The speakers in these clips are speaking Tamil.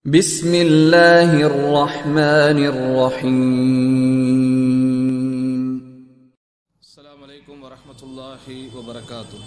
بسم الله الرحمن الرحيم. السلام عليكم ورحمة الله وبركاته.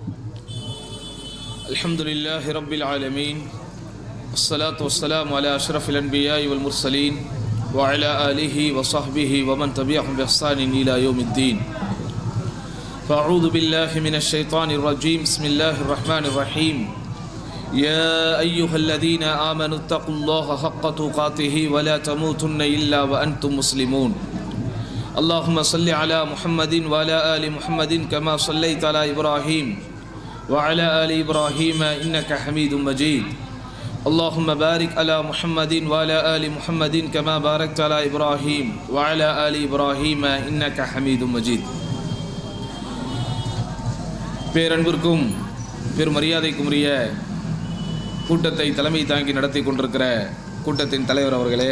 الحمد لله رب العالمين، والصلاة والسلام على أشرف الأنبياء والمرسلين وعلى آله وصحبه ومن تبعهم بإحسان إلى يوم الدين. فأعوذ بالله من الشيطان الرجيم. بسم الله الرحمن الرحيم. يا أيها الذين آمنوا اتقوا الله حق تقاته ولا تموتن إلا وأنتم مسلمون. اللهم صل على محمد وعلى آل محمد كما صليت على إبراهيم وعلى آل إبراهيم إنك حميد مجيد. اللهم بارك على محمد وعلى آل محمد كما باركت على إبراهيم وعلى آل إبراهيم إنك حميد مجيد. பேரன்பிற்கும் பெருமரியாதைக்கும் உரிய கூட்டத்தை தலைமை தாங்கி நடத்தி கொண்டிருக்கிற கூட்டத்தின் தலைவர் அவர்களே,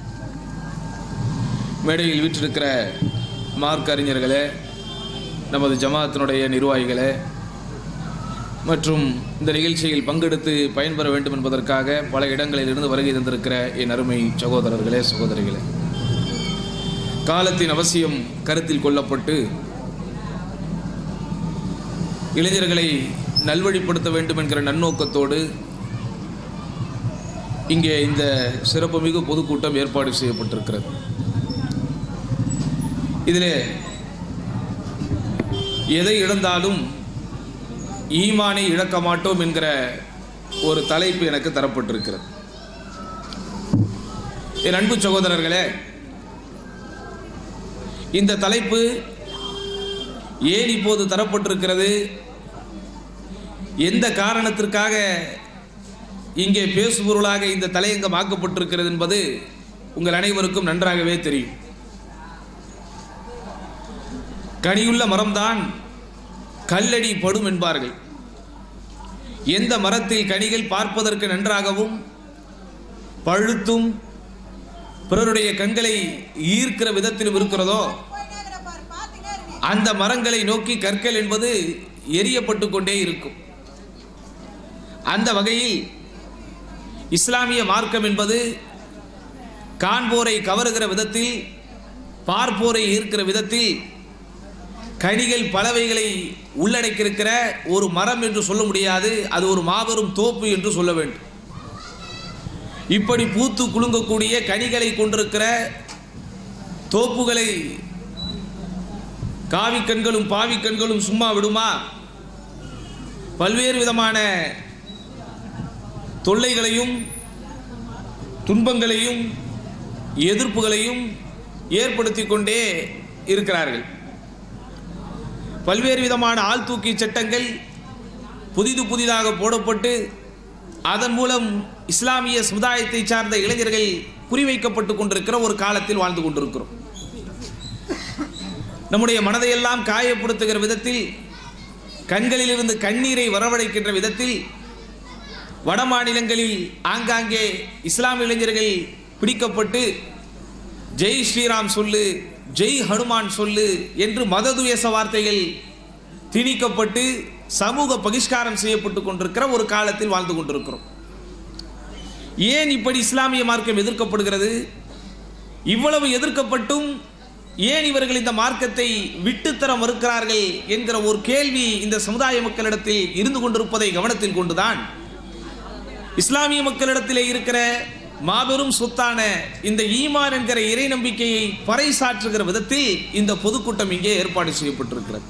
மேடையில் வீற்றிருக்கிற மார்க்க அறிஞர்களே, நமது ஜமாத்தினுடைய நிர்வாகிகளே மற்றும் இந்த நிகழ்ச்சியில் பங்கெடுத்து பயன்பெற வேண்டும் என்பதற்காக பல இடங்களில் இருந்து வருகை தந்திருக்கிற என் அருமை சகோதரர்களே, சகோதரிகளே, காலத்தின் அவசியம் கருத்தில் கொள்ளப்பட்டு இளைஞர்களை நல்வழிப்படுத்த வேண்டும் என்கிற நன்னோக்கத்தோடு இங்கே இந்த சிறப்புமிகு பொதுக்கூட்டம் ஏற்பாடு செய்யப்பட்டிருக்கிறது. இதிலே எதை இழந்தாலும் ஈமானை இழக்க மாட்டோம் என்கிற ஒரு தலைப்பு எனக்கு தரப்பட்டிருக்கிறது. என் அன்பு சகோதரர்களே, இந்த தலைப்பு ஏன் இப்போது தரப்பட்டிருக்கிறது, எந்த காரணத்திற்காக இங்கே பேசுபொருளாக இந்த தலையங்கம் ஆக்கப்பட்டிருக்கிறது என்பது உங்கள் அனைவருக்கும் நன்றாகவே தெரியும். கனியுள்ள மரம்தான் கல்லடி படும் என்பார்கள். எந்த மரத்தில் கனிகள் பார்ப்பதற்கு நன்றாகவும் பழுத்தும் பிறருடைய கண்களை ஈர்க்கிற விதத்திலும் இருக்கிறதோ அந்த மரங்களை நோக்கி கற்கள் என்பது எரியப்பட்டு கொண்டே இருக்கும். அந்த வகையில் இஸ்லாமிய மார்க்கம் என்பது காண்போரை கவருகிற விதத்தில், பார்ப்போரை ஈர்க்கிற விதத்தில் கனிகள் பலவைகளை உள்ளடக்கியிருக்கிற ஒரு மரம் என்று சொல்ல முடியாது, அது ஒரு மாபெரும் தோப்பு என்று சொல்ல வேண்டும். இப்படி பூத்து குலுங்கக்கூடிய கனிகளை கொண்டிருக்கிற தோப்புகளை காவிக்கண்களும் பாவிக்கண்களும் சும்மா விடுமா? பல்வேறு விதமான தொல்லைகளையும் துன்பங்களையும் எதிர்ப்புகளையும் ஏற்படுத்தி கொண்டே இருக்கிறார்கள். பல்வேறு விதமான ஆள்தூக்கி சட்டங்கள் புதிதாக போடப்பட்டு அதன் மூலம் இஸ்லாமிய சமுதாயத்தை சார்ந்த இளைஞர்கள் குறிவைக்கப்பட்டு கொண்டிருக்கிற ஒரு காலத்தில் வாழ்ந்து கொண்டிருக்கிறோம். நம்முடைய மனதையெல்லாம் காயப்படுத்துகிற விதத்தில், கண்களிலிருந்து கண்ணீரை வரவழைக்கின்ற விதத்தில் வட மாநிலங்களில் ஆங்காங்கே இஸ்லாமிய இளைஞர்கள் பிடிக்கப்பட்டு ஜெய் ஸ்ரீராம் சொல்லு, ஜெய் ஹனுமான் சொல்லு என்று மததுவேச வார்த்தைகள் திணிக்கப்பட்டு சமூக பகிஷ்காரம் செய்யப்பட்டு கொண்டிருக்கிற ஒரு காலத்தில் வாழ்ந்து கொண்டிருக்கிறோம். ஏன் இப்படி இஸ்லாமிய மார்க்கம் எதிர்க்கப்படுகிறது? இவ்வளவு எதிர்க்கப்பட்டும் ஏன் இவர்கள் இந்த மார்க்கத்தை விட்டுத்தர மறுக்கிறார்கள் என்கிற ஒரு கேள்வி இந்த சமுதாய மக்களிடத்தில் இருந்து கொண்டிருப்பதை கவனத்தில் கொண்டுதான் இஸ்லாமிய மக்களிடத்திலே இருக்கிற மாபெரும் சொத்தான இந்த ஈமான் என்கிற இறை நம்பிக்கையை பறைசாற்றுகிற விதத்தில் இந்த பொதுக்கூட்டம் இங்கே ஏற்பாடு செய்யப்பட்டிருக்கிறது.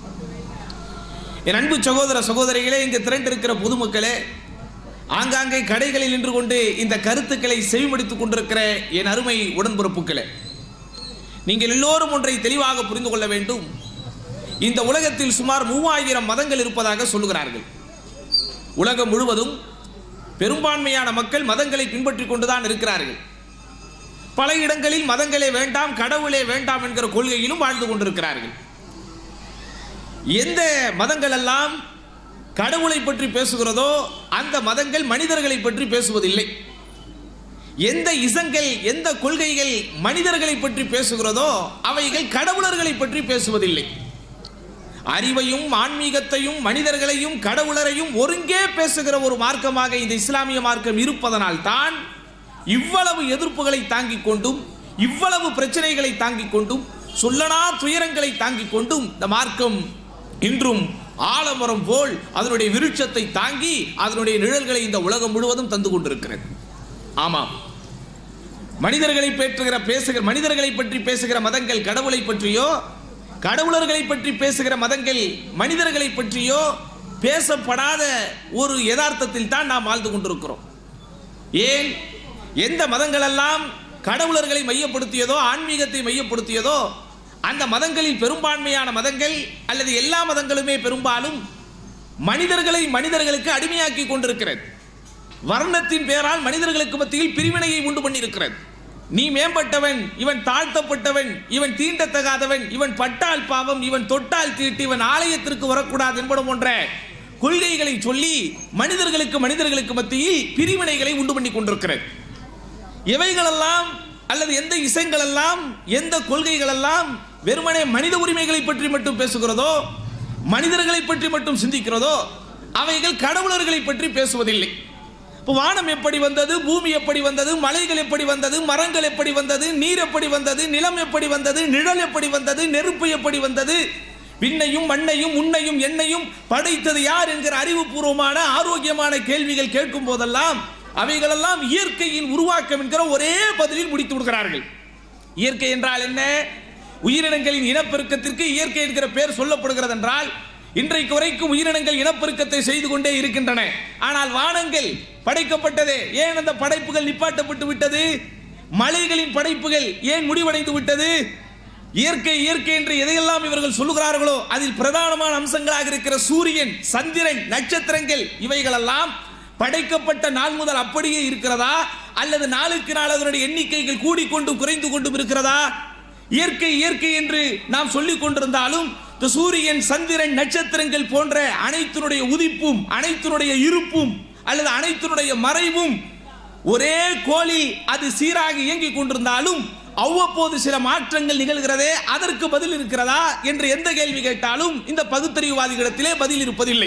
என் அன்பு சகோதர சகோதரிகளே, இங்கே திரண்டிருக்கிற பொதுமக்களே, ஆங்காங்கே கடைகளில் நின்று கொண்டு இந்த கருத்துக்களை செவிமடித்துக் கொண்டிருக்கிற என் அருமை உடன்பிறப்புகளே, நீங்கள் எல்லோரும் ஒன்றை தெளிவாக புரிந்து கொள்ள வேண்டும். இந்த உலகத்தில் சுமார் 3000 மதங்கள் இருப்பதாக சொல்லுகிறார்கள். உலகம் முழுவதும் பெரும்பான்மையான மக்கள் மதங்களை பின்பற்றி கொண்டுதான் இருக்கிறார்கள். பல இடங்களில் மதங்களே வேண்டாம், கடவுளே வேண்டாம் என்கிற கொள்கையிலும் வாழ்ந்து கொண்டிருக்கிறார்கள். எந்த மதங்கள் எல்லாம் கடவுளை பற்றி பேசுகிறதோ அந்த மதங்கள் மனிதர்களை பற்றி பேசுவதில்லை. எந்த இசங்கள், எந்த கொள்கைகள் மனிதர்களை பற்றி பேசுகிறதோ அவைகள் கடவுளர்களை பற்றி பேசுவதில்லை. அறிவையும் ஆன்மீகத்தையும் மனிதர்களையும் கடவுளரையும் ஒருங்கே பேசுகிற ஒரு மார்க்கமாக இந்த இஸ்லாமிய மார்க்கம் இருப்பதனால் தான் இவ்வளவு எதிர்ப்புகளை தாங்கிக் கொண்டும், இவ்வளவு பிரச்சனைகளை தாங்கிக் கொண்டும், சொல்லனா துயரங்களை தாங்கிக் கொண்டும் இந்த மார்க்கம் இன்றும் ஆலமரம் போல் அதனுடைய விருட்சத்தை தாங்கி அதனுடைய நிழல்களை இந்த உலகம் முழுவதும் தந்து கொண்டிருக்கிறது. ஆமாம், மனிதர்களை பற்றி பேசுகிற மதங்கள் கடவுளை பற்றியோ, கடவுளர்களை பற்றி பேசுகிற மதங்கள் மனிதர்களை பற்றியோ பேசப்படாத ஒரு யதார்த்தத்தில் தான் நாம் வாழ்ந்து கொண்டிருக்கிறோம். ஏன், எந்த மதங்கள் எல்லாம் கடவுளர்களை மையப்படுத்தியதோ, ஆன்மீகத்தை மையப்படுத்தியதோ, அந்த மதங்களில் பெரும்பான்மையான மதங்கள் அல்லது எல்லா மதங்களுமே பெரும்பாலும் மனிதர்களுக்கு அடிமையாக்கி கொண்டிருக்கிறது. வர்ணத்தின் பெயரால் மனிதர்களுக்கு மத்தியில் பிரிவினையை உண்டு பண்ணியிருக்கிறது. நீ மேம்பட்டவன், இவன் தாழ்த்தப்பட்டவன், இவன் தீண்டத்தகாதவன், இவன் பட்டால் பாவம், இவன் தொட்டால் தீட்டு, இவன் ஆலயத்திற்கு வரக்கூடாது என்பது போன்ற கொள்கைகளை சொல்லி மனிதர்களுக்கு மத்தியில் பிரிவினைகளை உண்டு பண்ணி கொண்டிருக்கிறது. எவைகளெல்லாம் அல்லது எந்த இசைகள் எல்லாம், எந்த கொள்கைகள் எல்லாம் வெறுமனே மனித உரிமைகளை பற்றி மட்டும் பேசுகிறதோ, மனிதர்களை பற்றி மட்டும் சிந்திக்கிறதோ, அவைகள் கடவுளர்களை பற்றி பேசுவதில்லை. இப்போ வானம் எப்படி வந்தது, பூமி எப்படி வந்தது, மலைகள் எப்படி வந்தது, மரங்கள் எப்படி வந்தது, நீர் எப்படி வந்தது, நிலம் எப்படி வந்தது, நிழல் எப்படி வந்தது, நெருப்பு எப்படி வந்தது, விண்ணையும் மண்ணையும் உன்னையும் என்னையும் படைத்தது யார் என்கிற அறிவுபூர்வமான ஆரோக்கியமான கேள்விகள் கேட்கும் போதெல்லாம் அவைகளெல்லாம் இயற்கையின் உருவாக்கம் என்கிற ஒரே பதிலில் முடித்து விடுகிறார்கள். இயற்கை என்றால் என்ன? உயிரினங்களின் இனப்பெருக்கத்திற்கு இயற்கை என்கிற பெயர் சொல்லப்படுகிறது என்றால், இன்றைக்கு வரைக்கும் உயிரினங்கள் இனப்பெருக்கத்தை செய்து கொண்டே இருக்கின்றன. ஆனால் வானங்கள் படைக்கப்பட்டதே, ஏன் அந்த படைப்புகள் நிப்பாட்டப்பட்டு விட்டது? மலைகளின் படைப்புகள் ஏன் முடிவடைந்து விட்டது? இயற்கை என்று எதையெல்லாம் இவர்கள் சொல்லுகிறார்களோ அதில் பிரதானமான அம்சங்களாக இருக்கிற சூரியன், சந்திரன், நட்சத்திரங்கள், இவைகளெல்லாம் படைக்கப்பட்ட நாள் முதல் அப்படியே இருக்கிறதா, அல்லது நாளுக்கு நாள் அதனுடைய எண்ணிக்கைகள் கூடிக்கொண்டும் குறைந்து கொண்டும் இருக்கிறதா? இயற்கை என்று நாம் சொல்லிக் கொண்டிருந்தாலும் இந்த சூரியன், சந்திரன், நட்சத்திரங்கள் போன்ற அனைத்தினுடைய உதிப்பும், அனைத்தினுடைய இருப்பும் அல்லது அனைத்தினுடைய மறைவும் ஒரே கோளில் அது சீராக இயங்கிக் கொண்டிருந்தாலும் அவ்வப்போது சில மாற்றங்கள் நிகழ்கிறதே, அதற்கு பதில் இருக்கிறதா என்று எந்த கேள்வி கேட்டாலும் இந்த பகுத்தறிவுவாதிகளிடத்திலே பதில் இருப்பதில்லை.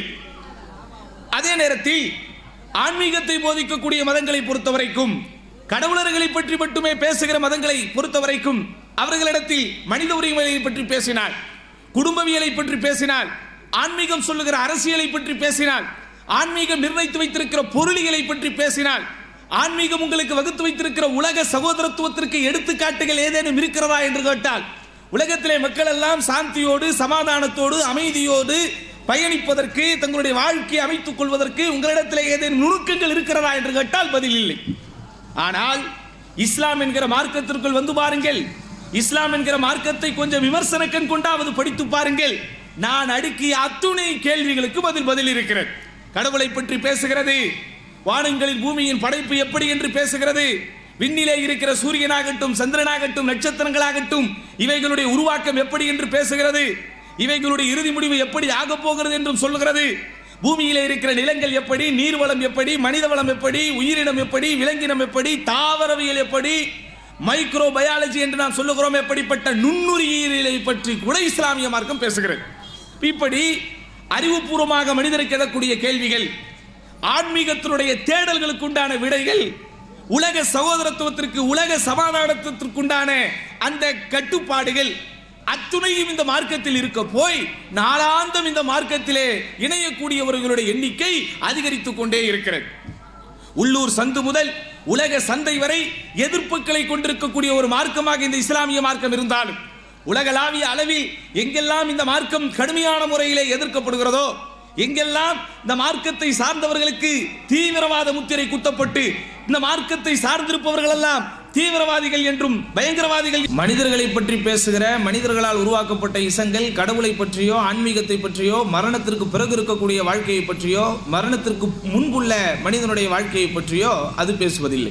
அதே நேரத்தில் ஆன்மீகத்தை போதிக்கக்கூடிய மதங்களை பொறுத்தவரைக்கும், கடவுளர்களை பற்றி மட்டுமே பேசுகிற மதங்களை பொறுத்தவரைக்கும் அவர்களிடத்தில் மனித உரிமைகளை பற்றி பேசினால், குடும்பவியலை பற்றி பேசினால், ஆன்மீகம் சொல்லுகிற அரசியலை பற்றி பேசினால், ஆன்மீகம் நிர்ணயித்து வைத்திருக்கிற பொருளிகளை பற்றி பேசினால், ஆன்மீகம் உங்களுக்கு வகுத்து வைத்திருக்கிற உலக சகோதரத்துவத்திற்கு எடுத்துக்காட்டுகள் ஏதேனும் இருக்கிறதா என்று கேட்டால், உலகத்திலே மக்கள் எல்லாம் சாந்தியோடு, சமாதானத்தோடு, அமைதியோடு பயணிப்பதற்கு, தங்களுடைய வாழ்க்கையை அமைத்துக் கொள்வதற்கு உங்களிடத்தில் ஏதேனும் நுணுக்கங்கள் இருக்கிறதா என்று கேட்டால் பதில் இல்லை. ஆனால் இஸ்லாம் என்கிற மார்க்கத்திற்குள் வந்து பாருங்கள், இஸ்லாம் என்கிற மார்க்கத்தை கொஞ்சம் விமர்சன கண் கொண்டாவது படித்து பாருங்கள். நான் அடுக்கிய அத்துணை கேள்விகளுக்கு பதில் இருக்கிறது. கடவுளை பற்றி பேசுகிறது, வானங்களின் பூமியின் படைப்பு எப்படி என்று பேசுகிறது, விண்ணிலே இருக்கிற சூரியனாகட்டும், சந்திரனாகட்டும், நட்சத்திரங்களாகட்டும் இவைகளுடைய உருவாக்கம் எப்படி என்று பேசுகிறது, இவைகளுடைய இறுதி முடிவு எப்படி ஆகப் போகிறது என்றும் சொல்லுகிறது. பூமியிலே இருக்கிற நிலங்கள் எப்படி, நீர்வளம் எப்படி, மனித வளம் எப்படி, உயிரினம் எப்படி, விலங்கினம் எப்படி, தாவரவியல் எப்படி, மைக்ரோ பயாலஜி என்று நாம் சொல்லுகிறோம், எப்படிப்பட்ட நுண்ணுயிரியலை பற்றி கூட இஸ்லாமிய மார்க்கம் பேசுகிறது. இப்படி அறிவுபூர்வமாக மனிதருக்கு எழக்கூடிய கேள்விகள், ஆன்மீகத்தினுடைய தேடல்களுக்கு உண்டான விடைகள், உலக சகோதரத்துவத்திற்கு, உலக சமாதானத்திற்குண்டான அந்த கட்டுப்பாடுகள் அத்துணையும் இந்த மார்க்கத்தில் இருக்க போய் நாளாந்தம் இந்த மார்க்கத்திலே இணையக்கூடியவர்களுடைய எண்ணிக்கை அதிகரித்துக் கொண்டே இருக்கிறது. உள்ளூர் சந்து முதல் உலக சந்தை வரை எதிர்ப்புகளை கொண்டிருக்கக்கூடிய ஒரு மார்க்கமாக இந்த இஸ்லாமிய மார்க்கம் இருந்தாலும், உலகளாவிய அளவில் எங்கெல்லாம் இந்த மார்க்கம் கடுமையான முறையிலே எதிர்க்கப்படுகிறதோ, எங்கெல்லாம் இந்த மார்க்கத்தை சார்ந்தவர்களுக்கு தீவிரவாத முத்திரை குத்தப்பட்டு இந்த மார்க்கத்தை சார்ந்திருப்பவர்கள் எல்லாம் தீவிரவாதிகள் என்றும் பயங்கரவாதிகள், மனிதர்களை பற்றி பேசுகிற, மனிதர்களால் உருவாக்கப்பட்ட இசங்கள் கடவுளை பற்றியோ, ஆன்மீகத்தை பற்றியோ, மரணத்திற்கு பிறகு இருக்கக்கூடிய வாழ்க்கையை பற்றியோ, மரணத்திற்கு முன்புள்ள மனிதனுடைய வாழ்க்கையை பற்றியோ அது பேசுவதில்லை.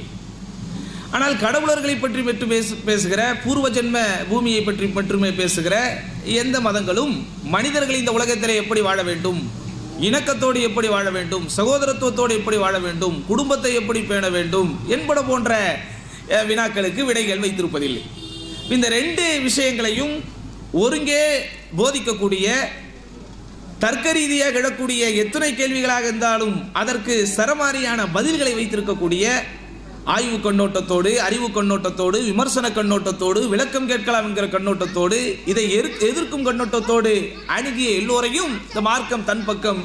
ஆனால் கடவுளர்களை பற்றி பேசுகிற, பூர்வ ஜென்ம பூமியை பற்றி மட்டுமே பேசுகிற எந்த மதங்களும் மனிதர்கள் இந்த உலகத்திலே எப்படி வாழ வேண்டும், இணக்கத்தோடு எப்படி வாழ வேண்டும், சகோதரத்துவத்தோடு எப்படி வாழ வேண்டும், குடும்பத்தை எப்படி பேண வேண்டும் என்பன போன்ற வினாக்களுக்கு விடைகள் வைத்திருப்பதில்லை. இந்த ரெண்டு விஷயங்களையும் ஒருங்கே போதிக்கக்கூடிய, தர்க்க ரீதியாக எழக்கூடிய எத்தனை கேள்விகளாக இருந்தாலும் அதற்கு சரமாரியான பதில்களை வைத்திருக்கக்கூடிய ஆய்வு கண்ணோட்டத்தோடு, அறிவு கண்ணோட்டத்தோடு, விமர்சன கண்ணோட்டத்தோடு, விளக்கம் கேட்கலாம் என்கிற கண்ணோட்டத்தோடு, இதை எதிர்க்கும் கண்ணோட்டத்தோடு அணுகிய எல்லோரையும் இந்த மார்க்கம் தன் பக்கம்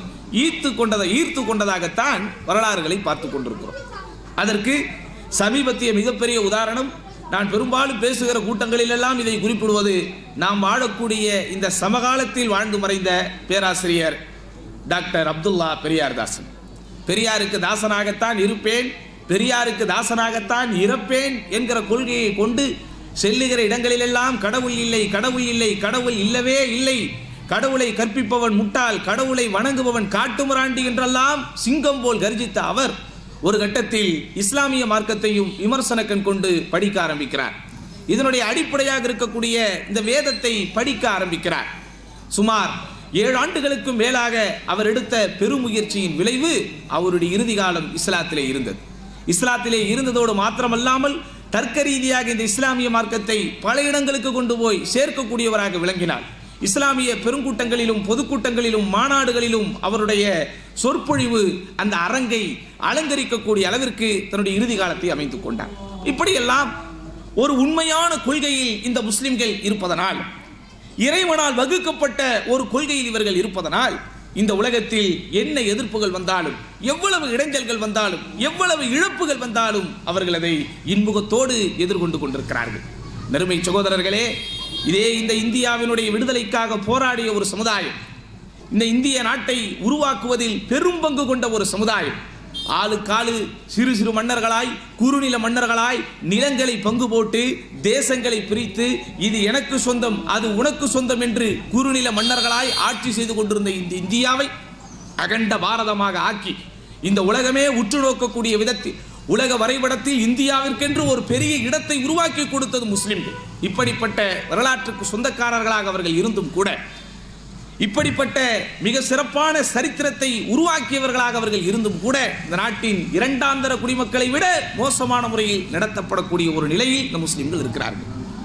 ஈர்த்து கொண்டதாகத்தான் வரலாறுகளை பார்த்து கொண்டிருக்கிறோம். அதற்கு சமீபத்திய மிகப்பெரிய உதாரணம், நான் பெரும்பாலும் பேசுகிற கூட்டங்களிலெல்லாம் இதை குறிப்பிடுவது, நாம் வாழக்கூடிய இந்த சமகாலத்தில் வாழ்ந்து மறைந்த பேராசிரியர் டாக்டர் அப்துல்லா பெரியார் தாசன். பெரியாருக்கு தாசனாகத்தான் இருப்பேன், பெரியாருக்கு தாசனாகத்தான் இறப்பேன் என்கிற கொள்கையை கொண்டு செல்லுகிற இடங்களிலெல்லாம் கடவுள் இல்லை, கடவுள் இல்லை, கடவுள் இல்லவே இல்லை, கடவுளை கற்பிப்பவன் முட்டாள், கடவுளை வணங்குபவன் காட்டுமிராண்டி என்றெல்லாம் சிங்கம் போல் கர்ஜித்த அவர் ஒரு கட்டத்தில் இஸ்லாமிய மார்க்கத்தையும் விமர்சன கண் கொண்டு படிக்க ஆரம்பிக்கிறார். இதனுடைய அடிப்படையாக இருக்கக்கூடிய இந்த வேதத்தை படிக்க ஆரம்பிக்கிறார். சுமார் 7 ஆண்டுகளுக்கும் மேலாக அவர் எடுத்த பெருமுயற்சியின் விளைவு அவருடைய இறுதி காலம் இஸ்லாத்திலே இருந்தது. இஸ்லாத்திலே இருந்ததோடு மாத்திரமல்லாமல் தர்க்க ரீதியாக இந்த இஸ்லாமிய மார்க்கத்தை பல இடங்களுக்கு கொண்டு போய் சேர்க்கக்கூடியவராக விளங்கினார். இஸ்லாமிய பெருங்கூட்டங்களிலும் பொதுக்கூட்டங்களிலும் மாநாடுகளிலும் அவருடைய சொற்பொழிவு அந்த அரங்கை அலங்கரிக்கக்கூடிய அளவிற்கு தன்னுடைய இறுதி காலத்தை அமைத்துக் கொண்டார். இப்படியெல்லாம் ஒரு உண்மையான கொள்கையில் இந்த முஸ்லிம்கள் இருப்பதனால், இறைவனால் வகுக்கப்பட்ட ஒரு கொள்கையில் இவர்கள் இருப்பதனால், இந்த உலகத்தில் என்ன எதிர்ப்புகள் வந்தாலும், எவ்வளவு இடைஞ்சல்கள் வந்தாலும், எவ்வளவு இழப்புகள் வந்தாலும் அவர்கள் அதை இன்முகத்தோடு எதிர்கொண்டு கொண்டிருக்கிறார்கள். நறுமை சகோதரர்களே, இதே இந்த இந்தியாவினுடைய விடுதலைக்காக போராடிய ஒரு சமுதாயம், இந்த இந்திய நாட்டை உருவாக்குவதில் பெரும் பங்கு கொண்ட ஒரு சமுதாயம், ஆளுக்காலு சிறு சிறு மன்னர்களாய், குறுநில மன்னர்களாய் நிலங்களை பங்கு போட்டு, தேசங்களை பிரித்து, இது எனக்கு சொந்தம் அது உனக்கு சொந்தம் என்று குறுநில மன்னர்களாய் ஆட்சி செய்து கொண்டிருந்த இந்த இந்தியாவை அகண்ட பாரதமாக ஆக்கி, இந்த உலகமே உற்று நோக்கக்கூடிய விதத்தில் உலக வரைபடத்தில் இந்தியாவிற்கென்று ஒரு பெரிய இடத்தை உருவாக்கி கொடுத்தது முஸ்லிம்கள். இப்படிப்பட்ட வரலாற்றுக்கு சொந்தக்காரர்களாக அவர்கள் இருந்தும் கூட, இப்படிப்பட்ட மிக சிறப்பான சரித்திரத்தை உருவாக்கியவர்களாக அவர்கள் இருந்தும் கூட, இந்த நாட்டின் இரண்டாந்தர குடிமக்களை விட மோசமான முறையில் நடத்தப்படக்கூடிய ஒரு நிலையில் இந்த முஸ்லிம்கள் இருக்கிறார்கள்.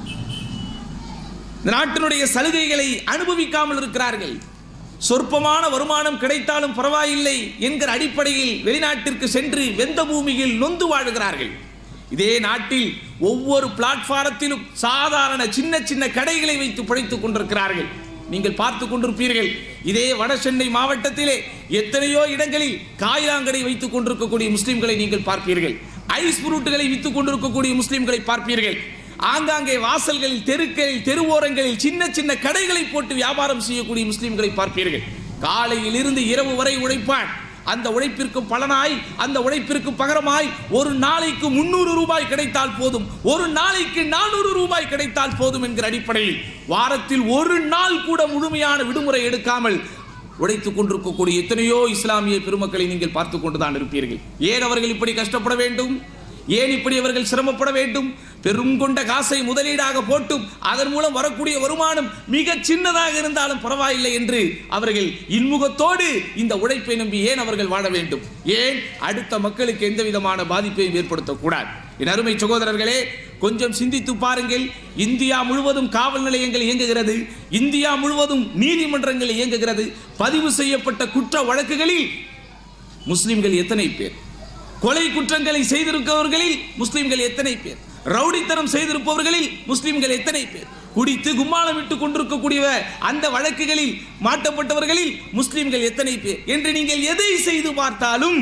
இந்த நாட்டினுடைய சலுகைகளை அனுபவிக்காமல் இருக்கிறார்கள். சொற்பமான வருமானம் கிடைத்தாலும் பரவாயில்லை என்கிற அடிப்படையில் வெளிநாட்டிற்கு சென்று வெந்த பூமியில் நொந்து வாழுகிறார்கள். இதே நாட்டில் ஒவ்வொரு பிளாட்பாரத்திலும் சாதாரண சின்ன சின்ன கடைகளை வைத்து பிழைத்துக் கொண்டிருக்கிறார்கள். நீங்கள் பார்த்துக் கொண்டிருப்பீர்கள், இதே வட சென்னை மாவட்டத்திலே எத்தனையோ இடங்களில் காயிலாங்கடை வைத்துக் கொண்டிருக்கக்கூடிய முஸ்லிம்களை நீங்கள் பார்ப்பீர்கள். ஐஸ் புரூட்டுகளை வித்துக் கொண்டிருக்கக்கூடிய முஸ்லிம்களை பார்ப்பீர்கள். ஆங்காங்கே வாசல்களில், தெருக்களில், தெருவோரங்களில் சின்ன சின்ன கடைகளை போட்டு வியாபாரம் செய்யக்கூடிய முஸ்லிம்களை பார்ப்பீர்கள். காலையில் இருந்து இரவு வரை உழைப்பான். அந்த உழைப்பிற்கு பலனாய், அந்த உழைப்பிற்கு பகரமாய் ஒரு நாளைக்கு 300 ரூபாய் கிடைத்தால் போதும், ஒரு நாளைக்கு 400 ரூபாய் கிடைத்தால் போதும் என்கிற அடிப்படையில் வாரத்தில் ஒரு நாள் கூட முழுமையான விடுமுறை எடுக்காமல் உழைத்துக் கொண்டிருக்கக்கூடிய எத்தனையோ இஸ்லாமிய பெருமக்களை நீங்கள் பார்த்துக் கொண்டுதான் இருப்பீர்கள். ஏன் அவர்கள் இப்படி கஷ்டப்பட வேண்டும்? ஏன் இப்படி அவர்கள் சிரமப்பட வேண்டும்? பெரும் கொண்ட காசை முதலீடாக போட்டும் அதன் மூலம் வரக்கூடிய வருமானம் மிக சின்னதாக இருந்தாலும் பரவாயில்லை என்று அவர்கள் இன்முகத்தோடு இந்த உழைப்பை நம்பி ஏன் அவர்கள் வாழ வேண்டும்? ஏன் அடுத்த மக்களுக்கு எந்த விதமான பாதிப்பையும் ஏற்படுத்தக்கூடாது? என் அருமை சகோதரர்களே, கொஞ்சம் சிந்தித்து பாருங்கள். இந்தியா முழுவதும் காவல் நிலையங்கள் இயங்குகிறது, இந்தியா முழுவதும் நீதிமன்றங்கள் இயங்குகிறது. பதிவு செய்யப்பட்ட குற்ற வழக்குகளில் முஸ்லிம்கள் எத்தனை பேர்? கொலை குற்றங்களை செய்திருப்பவர்களில் முஸ்லிம்கள் எத்தனை பேர்? ரவுடித்தனம் செய்திருப்பவர்களில் முஸ்லிம்கள் எத்தனை பேர்? குடித்து கும்மாளம் விட்டுக் கொண்டிருக்கக்கூடிய அந்த வழக்குகளில் மாட்டப்பட்டவர்களில் முஸ்லிம்கள் எத்தனை பேர் என்று நீங்கள் எதை செய்து பார்த்தாலும்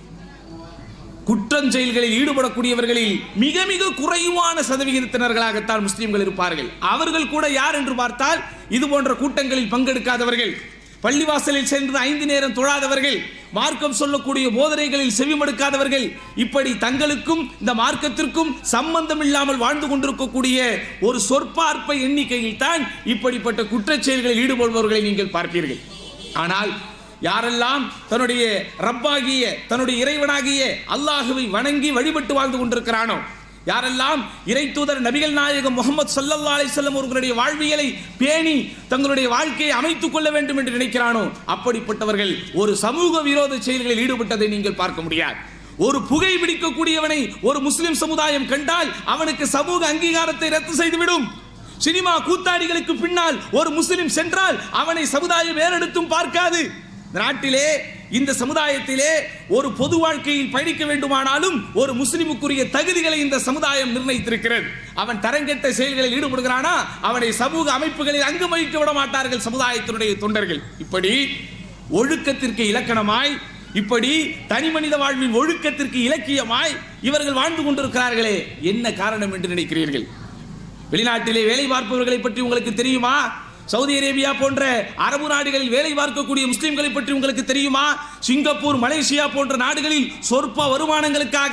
குற்றம் செயல்களில் ஈடுபடக்கூடியவர்களில் மிக மிக குறைவான சதவிகிதத்தினர்களாகத்தான் முஸ்லிம்கள் இருப்பார்கள். அவர்கள் கூட யார் என்று பார்த்தால் இது போன்ற கூட்டங்களில் பங்கெடுக்காதவர்கள், பள்ளிவாசலில் சென்று 5 நேரம் தொழாதவர்கள், மார்க்கம் சொல்லக்கூடிய போதனைகளில் செவிமடுக்காதவர்கள், இப்படி தங்களுக்கும் இந்த மார்க்கத்திற்கும் சம்பந்தம் இல்லாமல் வாழ்ந்து கொண்டிருக்கக்கூடிய ஒரு சொற்பார்ப்ப எண்ணிக்கையில் தான் இப்படிப்பட்ட குற்றச் செயல்களில் ஈடுபடுபவர்களை நீங்கள் பார்ப்பீர்கள். ஆனால் யாரெல்லாம் தன்னுடைய ரப்பாகிய, தன்னுடைய இறைவனாகிய அல்லாஹுவை வணங்கி வழிபட்டு வாழ்ந்து கொண்டிருக்கிறானோ, யாரெல்லாம் இறை தூதர் நபிகள் நாயகம் முஹம்மது ஸல்லல்லாஹு அலைஹி வஸல்லம் அவர்களுடைய வாழ்வியலை பேணி தங்களுடைய வாழ்க்கையை அமைத்துக் கொள்ள வேண்டும் என்று நினைக்கிறானோ, அப்படிப்பட்டவர்கள் ஒரு சமூக விரோத செயல்களில் ஈடுபட்டதை நீங்கள் பார்க்க முடியாது. ஒரு புகை பிடிக்கக்கூடியவனை ஒரு முஸ்லிம் சமுதாயம் கண்டால் அவனுக்கு சமூக அங்கீகாரத்தை ரத்து செய்துவிடும். சினிமா கூத்தாடிகளுக்கு பின்னால் ஒரு முஸ்லிம் சென்றால் அவனை சமுதாயம் ஏறெடுத்தும் பார்க்காது. நாட்டிலே இந்த சமுதாயத்திலே ஒரு பொது வாழ்க்கையில் பயணிக்க வேண்டுமானாலும் ஒரு முஸ்லிமுக்குரிய தகுதிகளை இந்த சமுதாயம் நிர்ணயித்திருக்கிறது. அவன் தரங்கெட்ட செயல்களில் ஈடுபடுகிறானா அவனை சமூக அமைப்புகளில் அங்கு வகிக்க விட மாட்டார்கள் சமுதாயத்தினுடைய தொண்டர்கள். இப்படி ஒழுக்கத்திற்கு இலக்கணமாய், இப்படி தனி மனித வாழ்வின் ஒழுக்கத்திற்கு இலக்கியமாய் இவர்கள் வாழ்ந்து கொண்டிருக்கிறார்களே, என்ன காரணம் என்று நினைக்கிறீர்கள்? வெளிநாட்டிலே வேலை பார்ப்பவர்களை பற்றி உங்களுக்கு தெரியுமா? சவுதி அரேபியா போன்ற அரபு நாடுகளில் வேலை பார்க்கக்கூடிய முஸ்லிம்களை பற்றி உங்களுக்கு தெரியுமா? சிங்கப்பூர், மலேசியா போன்ற நாடுகளில் சொற்ப வருமானங்களுக்காக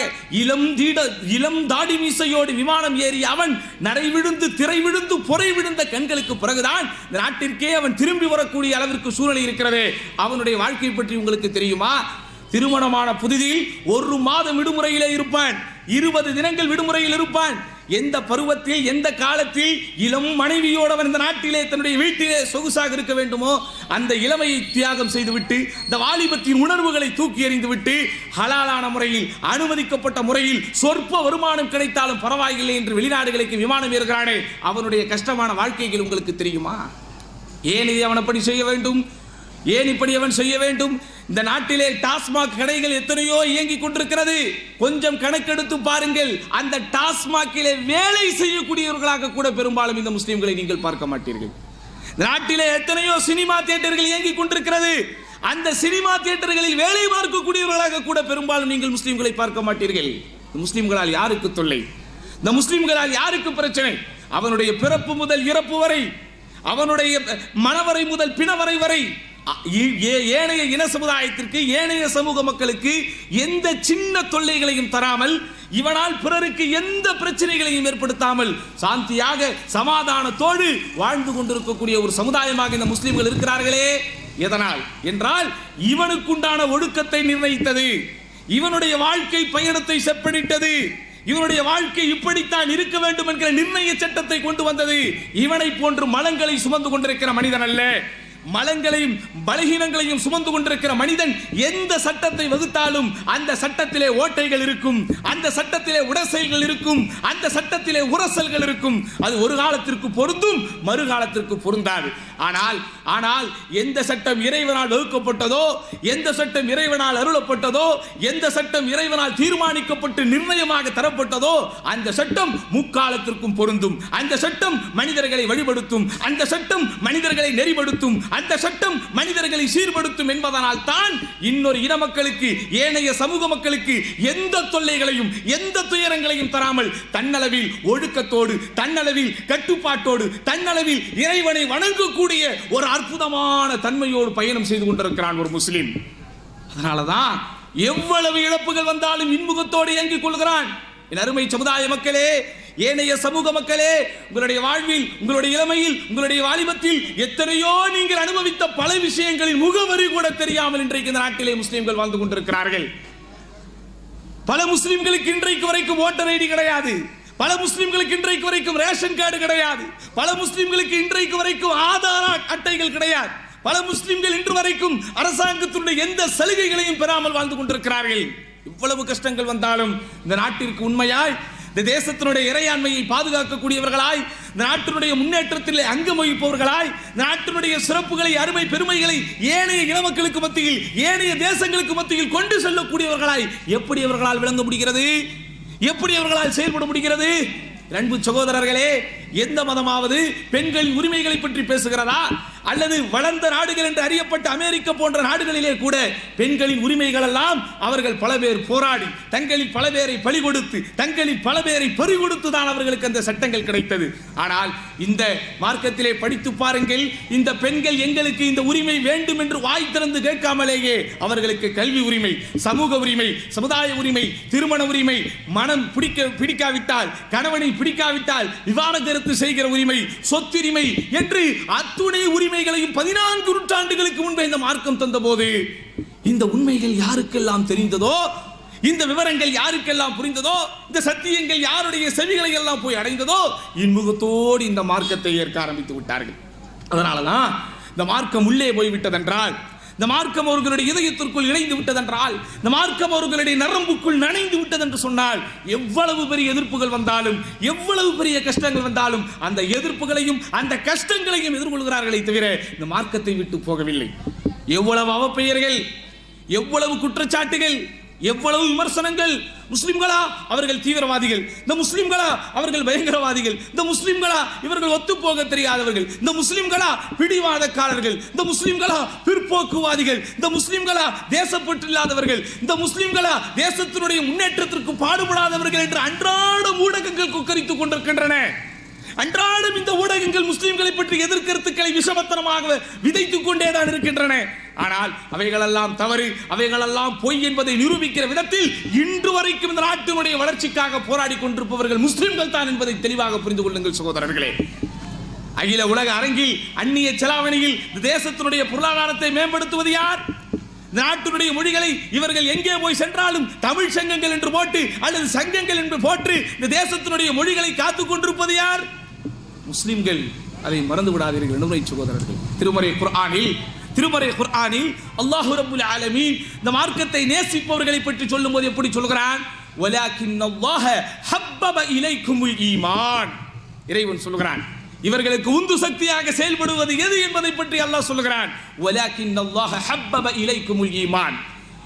இளம் தாடி மீசையோடு விமானம் ஏறி அவன் நடை விழுந்து திரை விழுந்து பொறை விழுந்த கண்களுக்கு பிறகுதான் நாட்டிற்கே அவன் திரும்பி வரக்கூடிய அளவிற்கு சூழ்நிலை இருக்கிறது. அவனுடைய வாழ்க்கை பற்றி உங்களுக்கு தெரியுமா? திருமணமான புதிதில் 1 மாதம் விடுமுறையிலே இருப்பான், 20 தினங்கள் விடுமுறையில் இருப்பான். எந்த பருவத்தில் எந்த காலத்தில் இளம் மனைவியோடு அவன் இந்த நாட்டிலே தன்னுடைய வீட்டிலே சொகுசாக இருக்க வேண்டுமோ அந்த இளமையை தியாகம் செய்துவிட்டு இந்த வாலிபத்தின் உணர்வுகளை தூக்கி எறிந்துவிட்டு ஹலாலான முறையில் அனுமதிக்கப்பட்ட முறையில் சொற்ப வருமானம் கிடைத்தாலும் பரவாயில்லை என்று வெளிநாடுகளுக்கு விமானம் ஏறுகிறானே, அவனுடைய கஷ்டமான வாழ்க்கைகள் உங்களுக்கு தெரியுமா? ஏன் இதை அவன் அப்படி செய்ய வேண்டும்? ஏன் இப்படி அவன் செய்ய வேண்டும்? இந்த நாட்டிலே டாஸ்மாக் கடைகள் எத்தனையோ இயங்கிக் கொண்டிருக்கிறது. கொஞ்சம் கணக்கெடுத்து பாருங்கள், அந்த டாஸ்மாகிலே வேலை செய்யக்கூடியவர்களாக கூட பெரும்பாலும் இந்த முஸ்லிம்களை நீங்கள் பார்க்க மாட்டீர்கள். நாட்டிலே எத்தனையோ சினிமா தியேட்டர்கள் இயங்கிக் கொண்டிருக்கிறது. அந்த சினிமா தியேட்டர்களில் வேலை பார்க்கக்கூடியவர்களாக கூட பெரும்பாலும் நீங்கள் முஸ்லிம்களை பார்க்க மாட்டீர்கள். முஸ்லிம்களால் யாருக்கு தொல்லை? இந்த முஸ்லிம்களால் யாருக்கு பிரச்சனை? அவனுடைய பிறப்பு முதல் இறப்பு வரை, அவனுடைய மனவரை முதல் பிணவரை வரை ஏனைய இன சமுதாயத்திற்கு, ஏனைய சமூக மக்களுக்கு எந்த சின்ன தொல்லைகளையும் தராமல், இவனால் பிறருக்கு எந்த பிரச்சனைகளையும் ஏற்படுத்தாமல் சாந்தியாக சமாதானத்தோடு வாழ்ந்து கொண்டிருக்கக்கூடிய ஒரு சமுதாயமாக இந்த முஸ்லிம்கள் இருக்கிறார்களே. எதனால் என்றால் இவனுக்குண்டான ஒழுக்கத்தை நிர்ணயித்தது, இவனுடைய வாழ்க்கை பயணத்தை செப்பனிட்டது, இவனுடைய வாழ்க்கை இப்படித்தான் இருக்க வேண்டும் என்கிற நிர்ணய சட்டத்தை கொண்டு வந்தது. இவனை போன்று மலங்களை சுமந்து கொண்டிருக்கிற மனிதன் அல்ல. மலங்களையும் பலகீனங்களையும் சுமந்து கொண்டிருக்கிற மனிதன் எந்த சட்டத்தை வகுத்தாலும் அந்த சட்டத்திலே ஓட்டைகள் இருக்கும், அந்த சட்டத்திலே உடசெயல்கள் இருக்கும், அந்த சட்டத்திலே உரசல்கள் இருக்கும். அது ஒரு காலத்திற்கு பொருந்தும், மறுகாலத்திற்கு பொருந்தாது. ஆனால் எந்த சட்டம் இறைவனால் வகுக்கப்பட்டதோ, எந்த சட்டம் இறைவனால் அருளப்பட்டதோ, எந்த சட்டம் இறைவனால் தீர்மானிக்கப்பட்டு நிர்ணயமாக தரப்பட்டதோ அந்த சட்டம் முக்காலத்திற்கும் பொருந்தும். அந்த சட்டம் மனிதர்களை வழிபடுத்தும், அந்த சட்டம் மனிதர்களை நெறிப்படுத்தும், அந்த சட்டம் மனிதர்களை சீர்படுத்தும் என்பதனால் தான் இன்னொரு இன மக்களுக்கு, ஏனைய சமூக மக்களுக்கு எந்த தொல்லைகளையும் எந்த துயரங்களையும் தராமல் தன்னளவில் ஒழுக்கத்தோடு, தன்னளவில் கட்டுப்பாட்டோடு, தன்னளவில் இறைவனை வணங்கக்கூடிய ஒரு அற்புதமான தன்மையோடு பயணம் செய்து கொண்டிருக்கிறான் ஒரு முஸ்லிம். அதனாலதான் எவ்வளவு இழப்புகள் வந்தாலும் இன்முகத்தோடு இயங்கிக் கொள்கிறான். என் அருமை சமுதாய மக்களே, ஏனைய சமூக மக்களே, உங்களுடைய வாழ்வில், உங்களுடைய இளமையில், உங்களுடைய வாலிபத்தில் எத்தனையோ நீங்கள் அனுபவித்த பல விஷயங்களில் முகவரி கூட தெரியாமல் இன்றைக்கு இந்த நாட்டிலே முஸ்லிம்கள் வாழ்ந்து கொண்டிருக்கிறார்கள். பல முஸ்லிம்களுக்கு இன்றைக்கு வரைக்கும் ஓட்டர் ஐடி கிடையாது. பல முஸ்லிம்களுக்கு இன்றைக்கு வரைக்கும் ரேஷன் கார்டு கிடையாது. பல முஸ்லிம்களுக்கு இன்றைக்கு வரைக்கும் ஆதார் அட்டைகள் கிடையாது. பல முஸ்லிம்கள் இன்று வரைக்கும் அரசாங்கத்தினுடைய எந்த சலுகைகளையும் பெறாமல் வாழ்ந்து கொண்டிருக்கிறார்கள். இவ்வளவு கஷ்டங்கள் வந்தாலும் இந்த நாட்டிற்கு உண்மையாய், இந்த தேசத்தினுடைய இறையாண்மையை பாதுகாக்கக்கூடியவர்களாய், இந்த நாட்டினுடைய முன்னேற்றத்தில் அங்கம் வகிப்பவர்களாய், நாட்டினுடைய சிறப்புகளை, அருமை பெருமைகளை ஏனைய இன மக்களுக்கு மத்தியில், ஏனைய தேசங்களுக்கு மத்தியில் கொண்டு செல்லக்கூடியவர்களாய் எப்படி அவர்களால் விளங்க முடிகிறது? எப்படி அவர்களால் செயல்பட முடிகிறது? அன்பு சகோதரர்களே, எந்த மதமாவது பெண்களின் உரிமைகளை பற்றி பேசுகிறதா? அல்லது வளர்ந்த நாடுகள் என்று அறியப்பட்ட அமெரிக்கா போன்ற நாடுகளிலே கூட பெண்களின் உரிமைகள் எல்லாம் அவர்கள் பல பேர் போராடி, தங்களில் பல பேரை பலி கொடுத்து, தங்களில் பல பேரை பறி கொடுத்து தான் அவர்களுக்கு அந்த சட்டங்கள் கிடைத்தது. ஆனால் இந்த மார்க்கத்திலே படித்து பாருங்கள், இந்த பெண்கள் எங்களுக்கு இந்த உரிமை வேண்டும் என்று வாய் திறந்து கேட்காமலேயே அவர்களுக்கு கல்வி உரிமை, சமூக உரிமை, சமுதாய உரிமை, திருமண உரிமை, மனம் பிடிக்காவிட்டால், கணவனை பிடிக்காவிட்டால் விவாகரத்து செய்கிற உரிமை, சொத்துரிமை என்று அத்துணை உரிமைகளையும் 14 நூற்றாண்டுகளுக்கு முன்பே இந்த மார்க்கம் தந்த போது இந்த உண்மைகள் யாருக்கெல்லாம் தெரிந்ததோ, இந்த விவரங்கள் யாருக்கெல்லாம் புரிந்ததோ, இந்த சத்தியங்கள் யாருடைய செவிகளை எல்லாம் போய் அடைந்ததோ, இன்முகத்தோடு இந்த மார்க்கத்தை ஏற்க ஆரம்பித்து விட்டார்கள். அதனாலதான் இந்த மார்க்கம் உள்ளே போய்விட்டதென்றால், இந்த மார்க்கம் அவர்களுடைய இதயத்திற்குள் இணைந்து விட்டதென்றால், இந்த மார்க்கம் அவர்களுடைய நரம்புக்குள் நனைந்து விட்டது என்று சொன்னால், எவ்வளவு பெரிய எதிர்ப்புகள் வந்தாலும், எவ்வளவு பெரிய கஷ்டங்கள் வந்தாலும் அந்த எதிர்ப்புகளையும் அந்த கஷ்டங்களையும் எதிர்கொள்கிறார்களே தவிர இந்த மார்க்கத்தை விட்டு போகவில்லை. எவ்வளவு அவப்பெயர்கள், எவ்வளவு குற்றச்சாட்டுகள், எவ்வளவு விமர்சனங்கள். முஸ்லிம்களா அவர்கள் தீவிரவாதிகள், இந்த முஸ்லிம்களா அவர்கள் பயங்கரவாதிகள், இந்த முஸ்லிம்களா இவர்கள் ஒத்துப்போக தெரியாதவர்கள், இந்த முஸ்லிம்களா பிடிவாதக்காரர்கள், இந்த முஸ்லிம்களா பிற்போக்குவாதிகள், இந்த முஸ்லிம்களா தேசப்பற்று இல்லாதவர்கள், இந்த முஸ்லிம்களா தேசத்தினுடைய முன்னேற்றத்திற்கு பாடுபடாதவர்கள் என்று அன்றாடம் ஊடகங்கள் கொக்கரித்துக் கொண்டிருக்கின்றன. அன்றாடம் இந்த ஊடகங்கள் முஸ்லிம்களை பற்றி எதிர்கருத்துக்களை விஷமத்தனமாக விதைத்துக் கொண்டேதான் இருக்கின்றன. ஆனால் அவைகளெல்லாம் தவறு, அவைகளெல்லாம் பொய் என்பதை நிரூபிக்கிற விதத்தில் இன்று வரைக்கும் இந்த நாட்டினுடைய வளர்ச்சிக்காக போராடி கொண்டிருப்பவர்கள் முஸ்லிம்கள் தான் என்பதை தெளிவாக புரிந்து கொள்ளுங்கள் சகோதரர்களே. அகில உலக அரங்கில், அந்நிய செலாவணியில் தேசத்தினுடைய பொருளாதாரத்தை மேம்படுத்துவது யார்? நாட்டினுடைய மொழிகளை இவர்கள் எங்கே போய் சென்றாலும் தமிழ் சங்கங்கள் என்று போட்டு அல்லது சங்கங்கள் என்று போட்டு இந்த தேசத்தினுடைய மொழிகளை காத்துக் கொண்டிருப்பது யார்? முஸ்லிம்கள். அதை மறந்து விடாதீர்கள் நடுவரை சகோதரர்கள். திருமறை குர்ஆனில் அல்லாஹ் ரப்புல் ஆலமீன் இந்த மார்க்கத்தை நேசிப்பவர்களை பற்றி சொல்லும்போது எப்படி சொல்கிறான்? வலாக்கின்னல்லாஹ ஹப்பப இலைக்குமுல் ஈமான். இறைவன் சொல்கிறான், இவர்களுக்கு உந்து சக்தியாக செயல்படுவது எது என்பதை பற்றி அல்லாஹ் சொல்கிறான். வலாக்கின்னல்லாஹ ஹப்பப இலைக்குமுல் ஈமான்.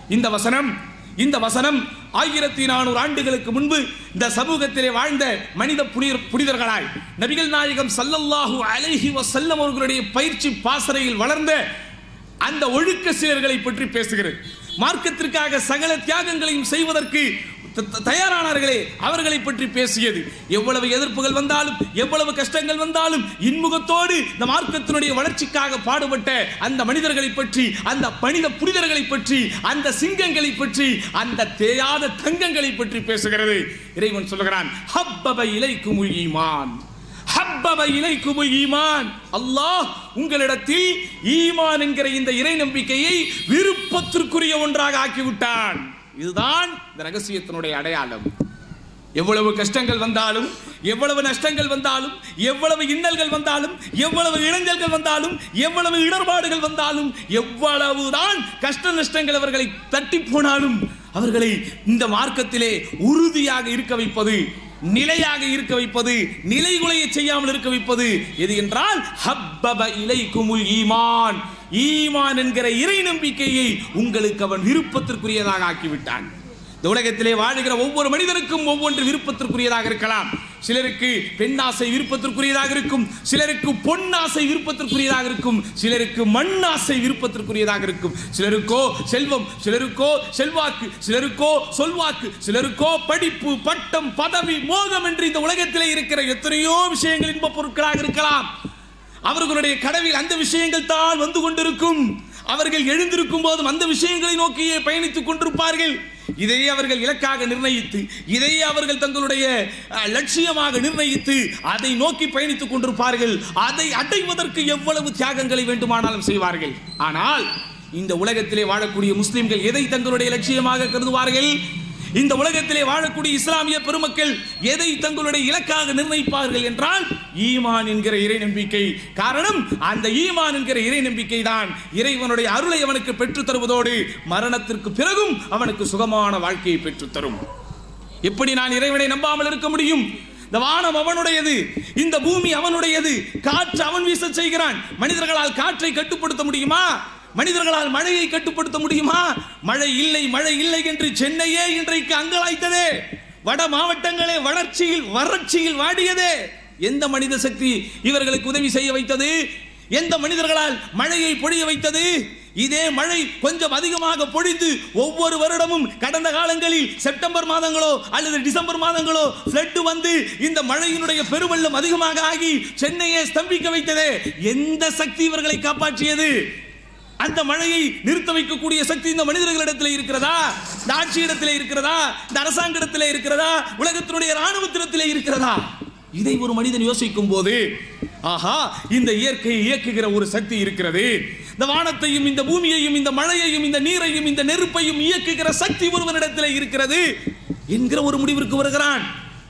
இந்த வசனம் 1400 ஆண்டுகளுக்கு முன்பு இந்த சமூகத்திலே வாழ்ந்த மனித புனிதர்களாய் நபிகள் நாயகம் ஸல்லல்லாஹு அலைஹி வஸல்லம் அவர்களுடைய பயிற்சி பாசறையில் வளர்ந்த அந்த ஒழுக்க சீலர்களை பற்றி பேசுகிறது. மார்க்கத்திற்காக சகல தியாகங்களையும் செய்வதற்கு தயாரானார்களே அவர்களை பற்றி பேசியது. எவ்வளவு எதிர்ப்புகள் வந்தாலும், எவ்வளவு கஷ்டங்கள் வந்தாலும் இன்முகத்தோடு இந்த மார்க்கத்தினுடைய வளர்ச்சிக்காக பாடுபட்ட அந்த மனிதர்களை பற்றி, அந்த மனித புனிதர்களை பற்றி, அந்த சிங்கங்களை பற்றி, அந்த தேயாத தங்கங்களை பற்றி பேசுகிறது. இறைவன் சொல்கிறான், ஹப்பப இலைக்குமுல் ஈமான், ஹப்பப இலைக்குமுல் ஈமான். அல்லாஹ் உங்களிடத்தில் ஈமான் என்கிற இந்த இறை நம்பிக்கையை விருப்பத்திற்குரிய ஒன்றாக ஆக்கிவிட்டான். இதுதான் இந்த ரகசியத்தினுடைய அடையாளம். எவ்வளவு கஷ்டங்கள் வந்தாலும், எவ்வளவு நஷ்டங்கள் வந்தாலும், எவ்வளவு இன்னல்கள் வந்தாலும், எவ்வளவு இடைஞ்சல்கள் வந்தாலும், எவ்வளவு இடர்பாடுகள் வந்தாலும், எவ்வளவுதான் கஷ்ட நஷ்டங்கள் அவர்களை தட்டி போனாலும் அவர்களை இந்த மார்க்கத்திலே உறுதியாக இருக்க வைப்பது, நிலையாக இருக்க வைப்பது, நிலைகுலைய செய்யாமல் இருக்க வைப்பது எது என்றால் ஹப்பப இலைக்குமுல் ஈமான். ஈமான் என்கிற இறை நம்பிக்கையை உங்களுக்கு அவன் விருப்பத்திற்குரியதாக ஆக்கிவிட்டான். இந்த உலகத்திலே வாழுகிற ஒவ்வொரு மனிதனுக்கும் ஒவ்வொன்று விருப்பத்திற்குரியதாக இருக்கலாம். சிலருக்கு பெண்ணாசை விருப்பத்திற்குரியதாக இருக்கும், சிலருக்கு பொன்னாசை விருப்பத்திற்குரியதாக இருக்கும், சிலருக்கு மண்ணாசை விருப்பத்திற்குரியதாக இருக்கும், சிலருக்கோ செல்வம், சிலருக்கோ செல்வாக்கு, சிலருக்கோ சொல்வாக்கு, சிலருக்கோ படிப்பு, பட்டம், பதவி, மோகம் என்று இந்த உலகத்திலே இருக்கிற எத்தனையோ விஷயங்கள் இன்ப பொருட்களாக இருக்கலாம். அவர்களுடைய கடவில் அந்த விஷயங்கள் தான் வந்து கொண்டிருக்கும். அவர்கள் எழுந்திருக்கும் போதும் அந்த விஷயங்களை நோக்கியே பயணித்துக் கொண்டிருப்பார்கள். இதையே அவர்கள் இலக்காக நிர்ணயித்து, இதையே அவர்கள் தங்களுடைய லட்சியமாக நிர்ணயித்து அதை நோக்கி பயணித்துக் கொண்டிருப்பார்கள். அதை அடைவதற்கு எவ்வளவு தியாகங்களை வேண்டுமானாலும் செய்வார்கள். ஆனால் இந்த உலகத்திலே வாழக்கூடிய முஸ்லிம்கள் எதை தங்களுடைய லட்சியமாக கருதுவார்கள்? இந்த உலகத்திலே வாழக்கூடிய இஸ்லாமிய பெருமக்கள் எதை தங்களுடைய இலக்காக நிர்ணயிப்பார்கள் என்றால் ஈமான் என்கிற இறை நம்பிக்கை. காரணம், அந்த ஈமான் என்கிற இறை நம்பிக்கை தான் இறைவனுடைய அருளை அவனுக்கு பெற்றுத் தருவதோடு மரணத்திற்கு பிறகும் அவனுக்கு சுகமான வாழ்க்கையை பெற்றுத் தரும். எப்படி நான் இறைவனை நம்பாமல் இருக்க முடியும்? இந்த வானம் அவனுடையது, இந்த பூமி அவனுடையது, காற்று அவன் வீச செய்கிறான். மனிதர்களால் காற்றை கட்டுப்படுத்த முடியுமா? மனிதர்களால் மழையை கட்டுப்படுத்த முடியுமா? மழை இல்லை என்று சென்னையே இன்றைக்கு அங்கலாய்த்ததே. வட மாவட்டங்களே வறட்சியில் வாடியதே. எந்த மனித சக்தி இவர்களுக்கு உதவி செய்ய வைத்தது? எந்த மனிதர்களால் மழையை பொழிய வைத்தது? இதே மழை கொஞ்சம் அதிகமாக பொழிந்து ஒவ்வொரு வருடமும் கடந்த காலங்களில் செப்டம்பர் மாதங்களோ அல்லது டிசம்பர் மாதங்களோ ஃப்ளட் வந்து இந்த மழையினுடைய பெருவெள்ளம் அதிகமாக ஆகி சென்னையை ஸ்தம்பிக்க வைத்ததே. எந்த சக்தி இவர்களை காப்பாற்றியது? அந்த மழையை நிறுத்த வைக்கக்கூடிய சக்தி இந்த மனிதர்களிடத்தில் இருக்கிறதா? இந்த ஆட்சியிடத்தில் இருக்கிறதா? இந்த அரசாங்கத்திலே இருக்கிறதா? உலகத்தினுடைய ராணுவத்திடத்திலே இருக்கிறதா? இதை ஒரு மனிதன் யோசிக்கும் போது, ஆஹா, இந்த இயற்கையை இயக்குகிற ஒரு சக்தி இருக்கிறது. இந்த வானத்தையும் இந்த பூமியையும் இந்த மழையையும் இந்த நீரையும் இந்த நெருப்பையும் இயக்குகிற சக்தி ஒருவனிடத்தில் இருக்கிறது என்கிற ஒரு முடிவிற்கு வருகிறான்,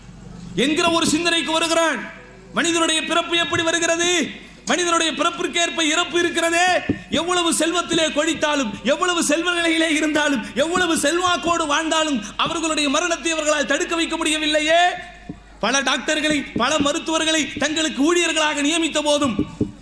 என்கிற ஒரு சிந்தனைக்கு வருகிறான். மனிதனுடைய பிறப்பு எப்படி வருகிறது? மனிதனுடைய பிறப்பிற்கேற்ப இறப்பு இருக்கிறதே. எவ்வளவு செல்வத்திலே கொழித்தாலும், எவ்வளவு செல்வ நிலையிலே இருந்தாலும், எவ்வளவு செல்வாக்கோடு வாழ்ந்தாலும் அவர்களுடைய மரணத்தை அவர்களால் தடுக்க வைக்க முடியவில்லையே. பல டாக்டர்களை, பல மருத்துவர்களை தங்களுக்கு ஊழியர்களாக நியமித்த போதும்,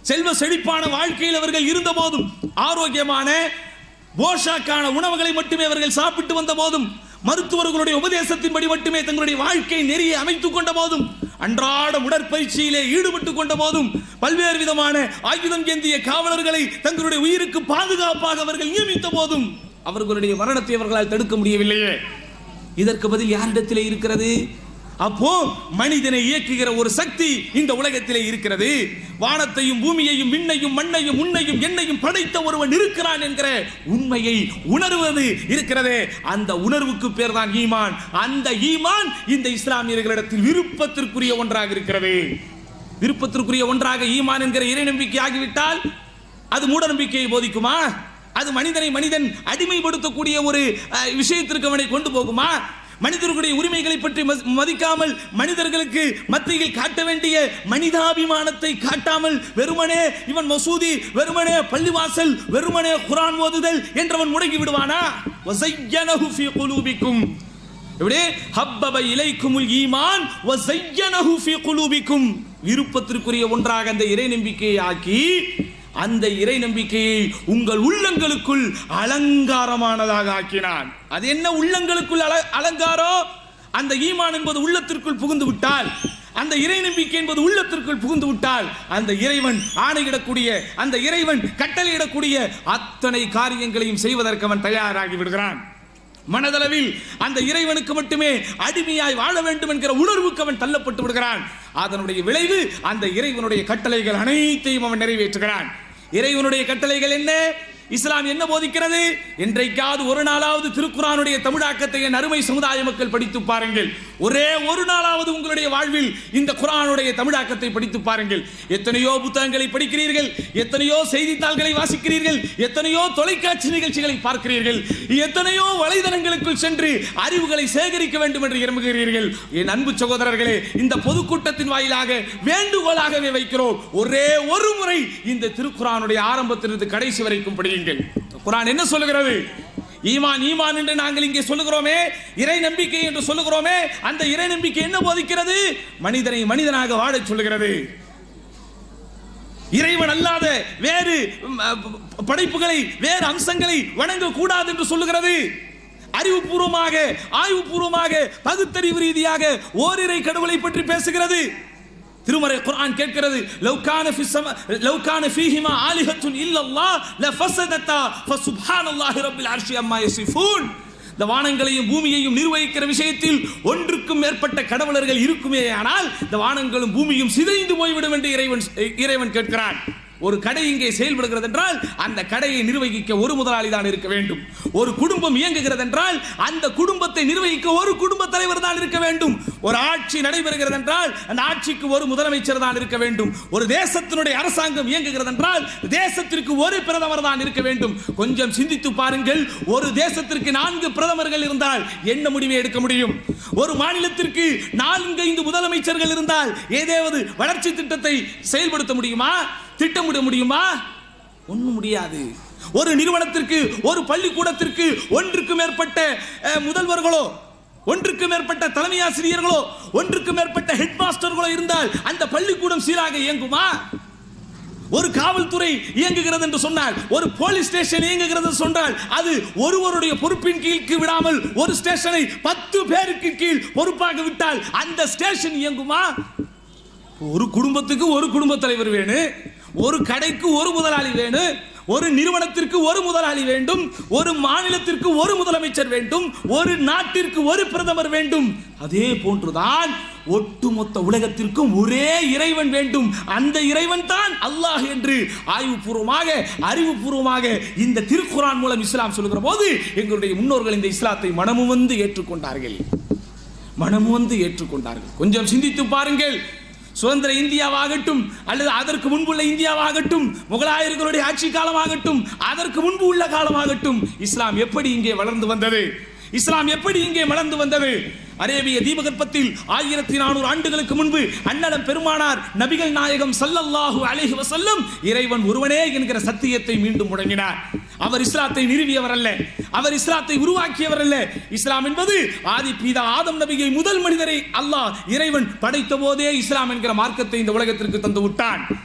செல்வ செழிப்பான வாழ்க்கையில் அவர்கள் இருந்த போதும், ஆரோக்கியமான போஷாக்கான உணவுகளை மட்டுமே அவர்கள் சாப்பிட்டு வந்த போதும், மருத்துவர்களுடைய உபதேசத்தின்படி மட்டுமே தங்களுடைய வாழ்க்கை நெறியை அமைத்துக் கொண்ட போதும், அன்றாட உடற்பயிற்சியிலே ஈடுபட்டுக் கொண்ட போதும், பல்வேறு விதமான ஆயுதம் ஏந்திய காவலர்களை தங்களுடைய உயிருக்கு பாதுகாப்பாக அவர்கள் நியமித்த போதும் அவர்களுடைய மரணத்தை அவர்களால் தடுக்க முடியவில்லையே. இதற்கு பதில் யாரிடத்திலே இருக்கிறது? அப்போ மனிதனை இயக்குகிற ஒரு சக்தி இந்த உலகத்திலே இருக்கிறது. வானத்தையும் பூமியையும் விண்ணையும் மண்ணையும் உன்னையும் என்னையும் படைத்த ஒருவன் இருக்கிறான் என்கிற உண்மையை உணர்வது இருக்கிறதே, அந்த உணர்வுக்கு பேர் தான் ஈமான். அந்த ஈமான் இந்த இஸ்லாமியர்களிடத்தில் விருப்பத்திற்குரிய ஒன்றாக இருக்கிறது. விருப்பத்திற்குரிய ஒன்றாக ஈமான் என்கிற இறை நம்பிக்கை ஆகிவிட்டால் அது மூட நம்பிக்கையை போதிக்குமா? அது மனிதன் அடிமைப்படுத்தக்கூடிய ஒரு விஷயத்திற்கு அவனை கொண்டு போகுமா? மனிதர்களுடைய உரிமைகளை பற்றி மதிக்காமல் மனிதர்களுக்கு மத்தியில் காட்ட வேண்டிய மனிதாபிமானத்தை காட்டாமல் வெறுமனே இவன் மசூதி, வெறுமனே பள்ளிவாசல், வெறுமனே குர்ஆன் ஓதுதல் என்றவன் முடங்கி விடுவானா? வஸய்யனஹு ஃபீ குலூபிக்கும், இப்படி ஹப்பப இலைக்குமுல் ஈமான் வஸய்யனஹு ஃபீ குலூபிக்கும், விருப்பத்திற்குரிய ஒன்றாக அந்த இறை நம்பிக்கையை ஆக்கி அந்த இறை நம்பிக்கையை உங்கள் உள்ளங்களுக்குள் அலங்காரமானதாக ஆக்கினான். அது என்ன உள்ளங்களுக்குள் அலங்காரம்? அந்த ஈமான் என்பது உள்ளத்திற்குள் புகுந்து விட்டால், அந்த இறை நம்பிக்கை என்பது உள்ளத்திற்குள் புகுந்து விட்டால், அந்த இறைவன் ஆணையிடக்கூடிய, அந்த இறைவன் கட்டளையிடக்கூடிய அத்தனை காரியங்களையும் செய்வதற்கு அவன் தயாராகி விடுகிறான். மனதளவில் அந்த இறைவனுக்கு மட்டுமே அடிமையாய் வாழ வேண்டும் என்கிற உணர்வுக்கு அவன் தள்ளப்பட்டு விடுகிறான். அதனுடைய விளைவு அந்த இறைவனுடைய கட்டளைகள் அனைத்தையும் அவன் நிறைவேற்றுகிறான். இறைவனுடைய கட்டளைகள் என்ன? இஸ்லாம் என்ன போதிக்கிறது? என்றைக்காவது ஒரு நாளாவது திருக்குர்ஆனுடைய தமிழாக்கத்தை என் அருமை சமுதாய மக்கள் படித்து பாருங்கள். ஒரே ஒரு நாளாவது உங்களுடைய வாழ்வில் இந்த குர்ஆனுடைய தமிழாக்கத்தை படித்து பாருங்கள். எத்தனையோ புத்தகங்களை படிக்கிறீர்கள், எத்தனையோ செய்தித்தாள்களை வாசிக்கிறீர்கள், எத்தனையோ தொலைக்காட்சி நிகழ்ச்சிகளை பார்க்கிறீர்கள், எத்தனையோ வலைதளங்களுக்குள் சென்று அறிவுகளை சேகரிக்க வேண்டும் என்று விரும்புகிறீர்கள். என் அன்பு சகோதரர்களே, இந்த பொதுக்கூட்டத்தின் வாயிலாக வேண்டுகோளாகவே வைக்கிறோம், ஒரே ஒரு முறை இந்த திருக்குர்ஆனுடைய ஆரம்பத்திலிருந்து கடைசி வரைக்கும் படியுங்கள். குர்ஆன் என்ன சொல்லுகிறது? ஈமான் ஈமான் என்று நாங்கள் இங்கே சொல்லுகிறோமே, இறை நம்பிக்கை என்று சொல்லுகிறோமே, அந்த இறை நம்பிக்கை என்ன போதிக்கிறது? மனிதனை மனிதனாக வாழச் சொல்லுகிறது. இறைவன் அல்லாத வேறு படைப்புகளை, வேறு அம்சங்களை வணங்க கூடாது என்று சொல்லுகிறது. அறிவுபூர்வமாக, ஆய்வுபூர்வமாக, பகுத்தறிவு ரீதியாக ஓரிரை கடவுளை பற்றி பேசுகிறது. திருமறை குர்ஆன் கேட்கிறது, லவ் கான ஃபீஹிமா ஆலிஹத்துன் இல்லல்லாஹ் லஃபஸததா ஃபசுப்ஹானல்லாஹி ரப்பில் அர்ஷி அம்மா யசிஃபூன். இந்த வானங்களையும் பூமியையும் நிர்வகிக்கிற விஷயத்தில் ஒன்றுக்கும் மேற்பட்ட கடவுளர்கள் இருக்குமே ஆனால் இந்த வானங்களும் பூமியும் சிதைந்து போய்விடும் என்று இறைவன் கேட்கிறான். ஒரு கடை இங்கே செயல்படுகிறது என்றால் அந்த கடையை நிர்வகிக்க ஒரு முதலாளி தான் இருக்க வேண்டும். ஒரு குடும்பம் இயங்குகிறது என்றால் அந்த குடும்பத்தை நிர்வகிக்க ஒரு குடும்ப தலைவர் தான் இருக்க வேண்டும். ஒரு ஆட்சி நடைபெறுகிறது என்றால் அந்த ஆட்சிக்கு ஒரு முதலமைச்சர் தான் இருக்க வேண்டும். ஒரு தேசத்தினுடைய அரசாங்கம் இயங்குகிறது என்றால் தேசத்திற்கு ஒரு பிரதமர் தான் இருக்க வேண்டும். கொஞ்சம் சிந்தித்து பாருங்கள், ஒரு தேசத்திற்கு 4 பிரதமர்கள் இருந்தால் என்ன முடிவை எடுக்க முடியும்? ஒரு மாநிலத்திற்கு 4-5 முதலமைச்சர்கள் இருந்தால் ஏதாவது வளர்ச்சி திட்டத்தை செயல்படுத்த முடியுமா? திட்டமிட முடியுமா? ஒன்றும் முடியாது. ஒரு நிறுவனத்திற்கு, ஒரு பள்ளிக்கூடத்திற்கு ஒன்றுக்கு மேற்பட்ட முதல்வர்களோ, ஒன்றுக்கு மேற்பட்ட தலைமை ஆசிரியர்களோ, ஒன்றுக்கு மேற்பட்ட ஹெட் மாஸ்டர்களோ இருந்தால் அந்த பள்ளிக்கூடம் சீராக இயங்குமா? ஒரு காவல்துறை இயங்குகிறது என்று சொன்னால், ஒரு போலீஸ் ஸ்டேஷன் இயங்குகிறது என்று சொன்னால் அது ஒருவருடைய பொறுப்பின் கீழ்க்கு விடாமல் ஒரு ஸ்டேஷனை 10 பேருக்கு கீழ் பொறுப்பாக விட்டால் அந்த ஸ்டேஷன் இயங்குமா? ஒரு குடும்பத்துக்கு ஒரு குடும்ப தலைவர் வேணும், ஒரு கடைக்கு ஒரு முதலாளி வேணும், ஒரு நிறுவனத்திற்கு ஒரு முதலாளி வேண்டும், ஒரு மாநிலத்திற்கு ஒரு முதலமைச்சர் வேண்டும், ஒரு நாட்டிற்கு ஒரு பிரதமர் வேண்டும். அதே போன்றுதான் ஒட்டுமொத்த உலகத்திற்கும் ஒரே இறைவன் வேண்டும். அந்த இறைவன் தான் அல்லாஹ் என்று ஆய்வுபூர்வமாக, அறிவுபூர்வமாக இந்த திருக்குர்ஆன் மூலம் இஸ்லாம் சொல்லுகிற போது எங்களுடைய முன்னோர்கள் இந்த இஸ்லாத்தை மனமு வந்து ஏற்றுக்கொண்டார்கள். கொஞ்சம் சிந்தித்து பாருங்கள். சுதந்திர இந்தியாவாகட்டும் அல்லது அதற்கு முன்புள்ள இந்தியாவாகட்டும், முகலாயர்களுடைய ஆட்சி காலமாகட்டும், அதற்கு முன்பு உள்ள காலமாகட்டும், இஸ்லாம் எப்படி இங்கே வளர்ந்து வந்தது? இஸ்லாம் எப்படி இங்கே வளர்ந்து வந்தது? அரேபிய தீபகற்பத்தில் 1400 ஆண்டுகளுக்கு முன்பு அண்ணலம் பெருமானார் நபிகள் நாயகம் ஸல்லல்லாஹு அலைஹி வஸல்லம் இறைவன் ஒருவனே என்கிற சத்தியத்தை மீண்டும் முழங்கினார். அவர் இஸ்லாத்தை நிறுவியவர் அல்ல, அவர் இஸ்லாத்தை உருவாக்கியவர் அல்ல. இஸ்லாம் என்பது ஆதி பிதா ஆதம் நபியை, முதல் மனிதரை அல்லாஹ் இறைவன் படைத்த போதே இஸ்லாம் என்கிற மார்க்கத்தை இந்த உலகத்திற்கு தந்து விட்டான்.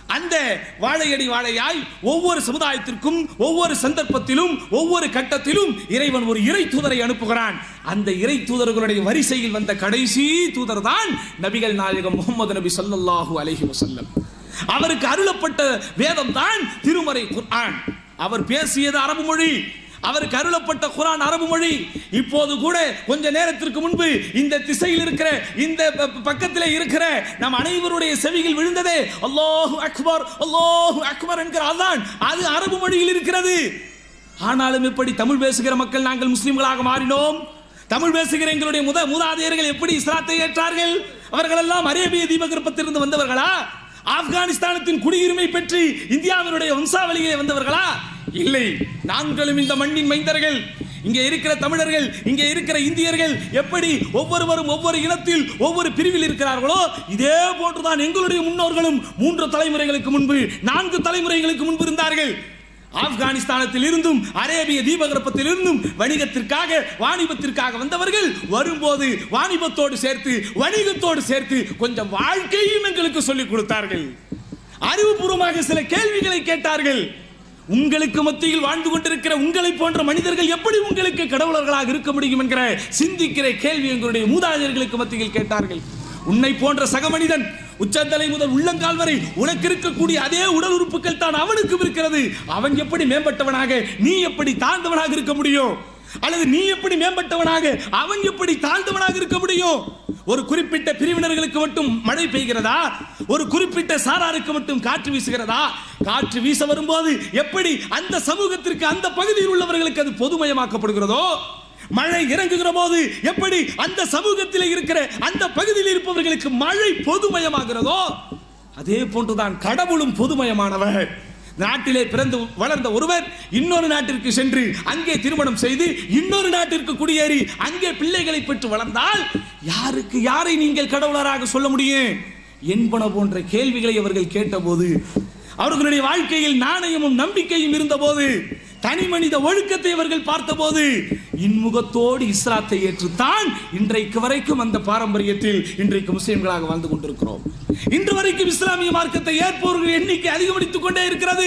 அந்த வாழையடி வாழையாய் ஒவ்வொரு சமுதாயத்திற்கும் ஒவ்வொரு சந்தர்ப்பத்திலும் ஒவ்வொரு கட்டத்திலும் இறைவன் ஒரு இறை தூதரை அனுப்புகிறான். அந்த இறை தூதர்களுடைய வரிசையில் வந்த கடைசி தூதர் தான் நபிகள் நாயகம் முஹம்மது நபி ஸல்லல்லாஹு அலைஹி வஸல்லம். அவருக்கு அருளப்பட்ட வேதம் தான் திருமறை குர்ஆன். அவர் பேசியது அரபு மொழி, அவருக்கு அருளப்பட்ட குர்ஆன் அரபு மொழி. இப்போது கூட கொஞ்ச நேரத்திற்கு முன்பு இந்த திசையில் இருக்கிற இந்த பக்கத்திலே இருக்கிற நம் அனைவருடைய செவியில் விழுந்ததே அல்லாஹு அக்பர் அல்லாஹு அக்பர் என்கிற அதான் அது அரபு மொழியில் இருக்கிறது. ஆனாலும் எப்படி தமிழ் பேசுகிற மக்கள் நாங்கள் முஸ்லிம்களாக மாறினோம்? தமிழ் பேசுகிற எங்களுடைய மூதாதையர்கள் எப்படி இஸ்லாத்தை ஏற்றார்கள்? அவர்கள் எல்லாம் அரேபிய தீபகற்பத்திலிருந்து வந்தவர்களா? ஆப்கானிஸ்தானத்தின் குடியுரிமை பெற்று இந்தியாவினுடைய வம்சாவளியிலே வந்தவர்களா? இல்லை. நாங்களும் இந்த மண்ணின் மைந்தர்கள். இங்கே இருக்கிற தமிழர்கள், இங்கே இருக்கிற இந்தியர்கள் எப்படி ஒவ்வொருவரும் ஒவ்வொரு இனத்தில் ஒவ்வொரு பிரிவில் இருக்கிறார்களோ இதே போன்றுதான் எங்களுடைய முன்னோர்களும் 3 தலைமுறைகளுக்கு முன்பு 4 தலைமுறைகளுக்கு முன்பு இருந்தார்கள். ஆப்கானிஸ்தானத்தில் இருந்தும் அரேபிய தீபகற்பத்தில் இருந்தும் வணிகத்திற்காக வாணிபத்திற்காக வந்தவர்கள் வரும்போது வாணிபத்தோடு சேர்த்து வணிகத்தோடு சேர்த்து கொஞ்சம் வாழ்க்கையும் எங்களுக்கு சொல்லிக் கொடுத்தார்கள். அறிவுபூர்வமாக சில கேள்விகளை கேட்டார்கள். உங்களுக்கு மத்தியில் வாழ்ந்து கொண்டிருக்கிற உங்களை போன்ற மனிதர்கள் எப்படி உங்களுக்கு கடவுளர்களாக இருக்க முடியும் என்கிற சிந்திக்கிற கேள்வி எங்களுடைய மூதாதையர்களுக்கு மத்தியில் கேட்டார்கள். உன்னை போன்ற சக மனிதன் உச்சந்தலை முதல் உள்ளங்கால் வரை உனக்கு இருக்கக்கூடிய அதே உடல் உறுப்புகள் தான் அவனுக்கும் இருக்கிறது. அவன் எப்படி மேம்பட்டவனாக நீ எப்படி தாழ்ந்தவனாக இருக்க முடியும்? அல்லது நீ எப்படி மேம்பட்டவனாக அவன் எப்படி தாழ்ந்தவனாக இருக்க முடியும்? ஒரு குறிப்பிட்ட பிரிவினர்களுக்கு மட்டும் மழை பெய்கிறதா? ஒரு குறிப்பிட்ட சாராருக்கு மட்டும் காற்று வீசுகிறதா? காற்று வீச வரும்போது எப்படி அந்த சமூகத்திற்கு அந்த பகுதியில் உள்ளவர்களுக்கு அது பொதுமயமாக்கப்படுகிறதோ, மழை இறங்குகிற போது எப்படி அந்த சமூகத்தில் இருக்கிற அந்த பகுதியில் இருப்பவர்களுக்கு மழை பொதுமயமாகிறதோ, அதே போன்றுதான் கடவுளும் பொதுமயமானவர். நாட்டிலே பிறந்து வளர்ந்த ஒருவர் இன்னொரு நாட்டிற்கு சென்று அங்கே திருமணம் செய்து இன்னொரு நாட்டிற்கு குடியேறி அங்கே பிள்ளைகளை பெற்று வளர்ந்தால் யாருக்கு யாரை நீங்கள் கடவுளராக சொல்ல முடியும் என்பன போன்ற கேள்விகளை அவர்கள் கேட்டபோது, அவர்களுடைய வாழ்க்கையில் நாணயமும் நம்பிக்கையும் இருந்தபோது, தனி மனித ஒழுக்கத்தை அவர்கள் பார்த்தபோது இன்முகத்தோடு இஸ்லாத்தை ஏற்றுத்தான் இன்றைக்கு வரைக்கும் அந்த பாரம்பரியத்தில் இன்றைக்கு முஸ்லிம்களாக வாழ்ந்து கொண்டிருக்கிறோம். இன்று வரைக்கும் இஸ்லாமிய மார்க்கத்தை ஏற்பவர்கள் எண்ணிக்கை அதிகரித்துக் கொண்டே இருக்கிறது.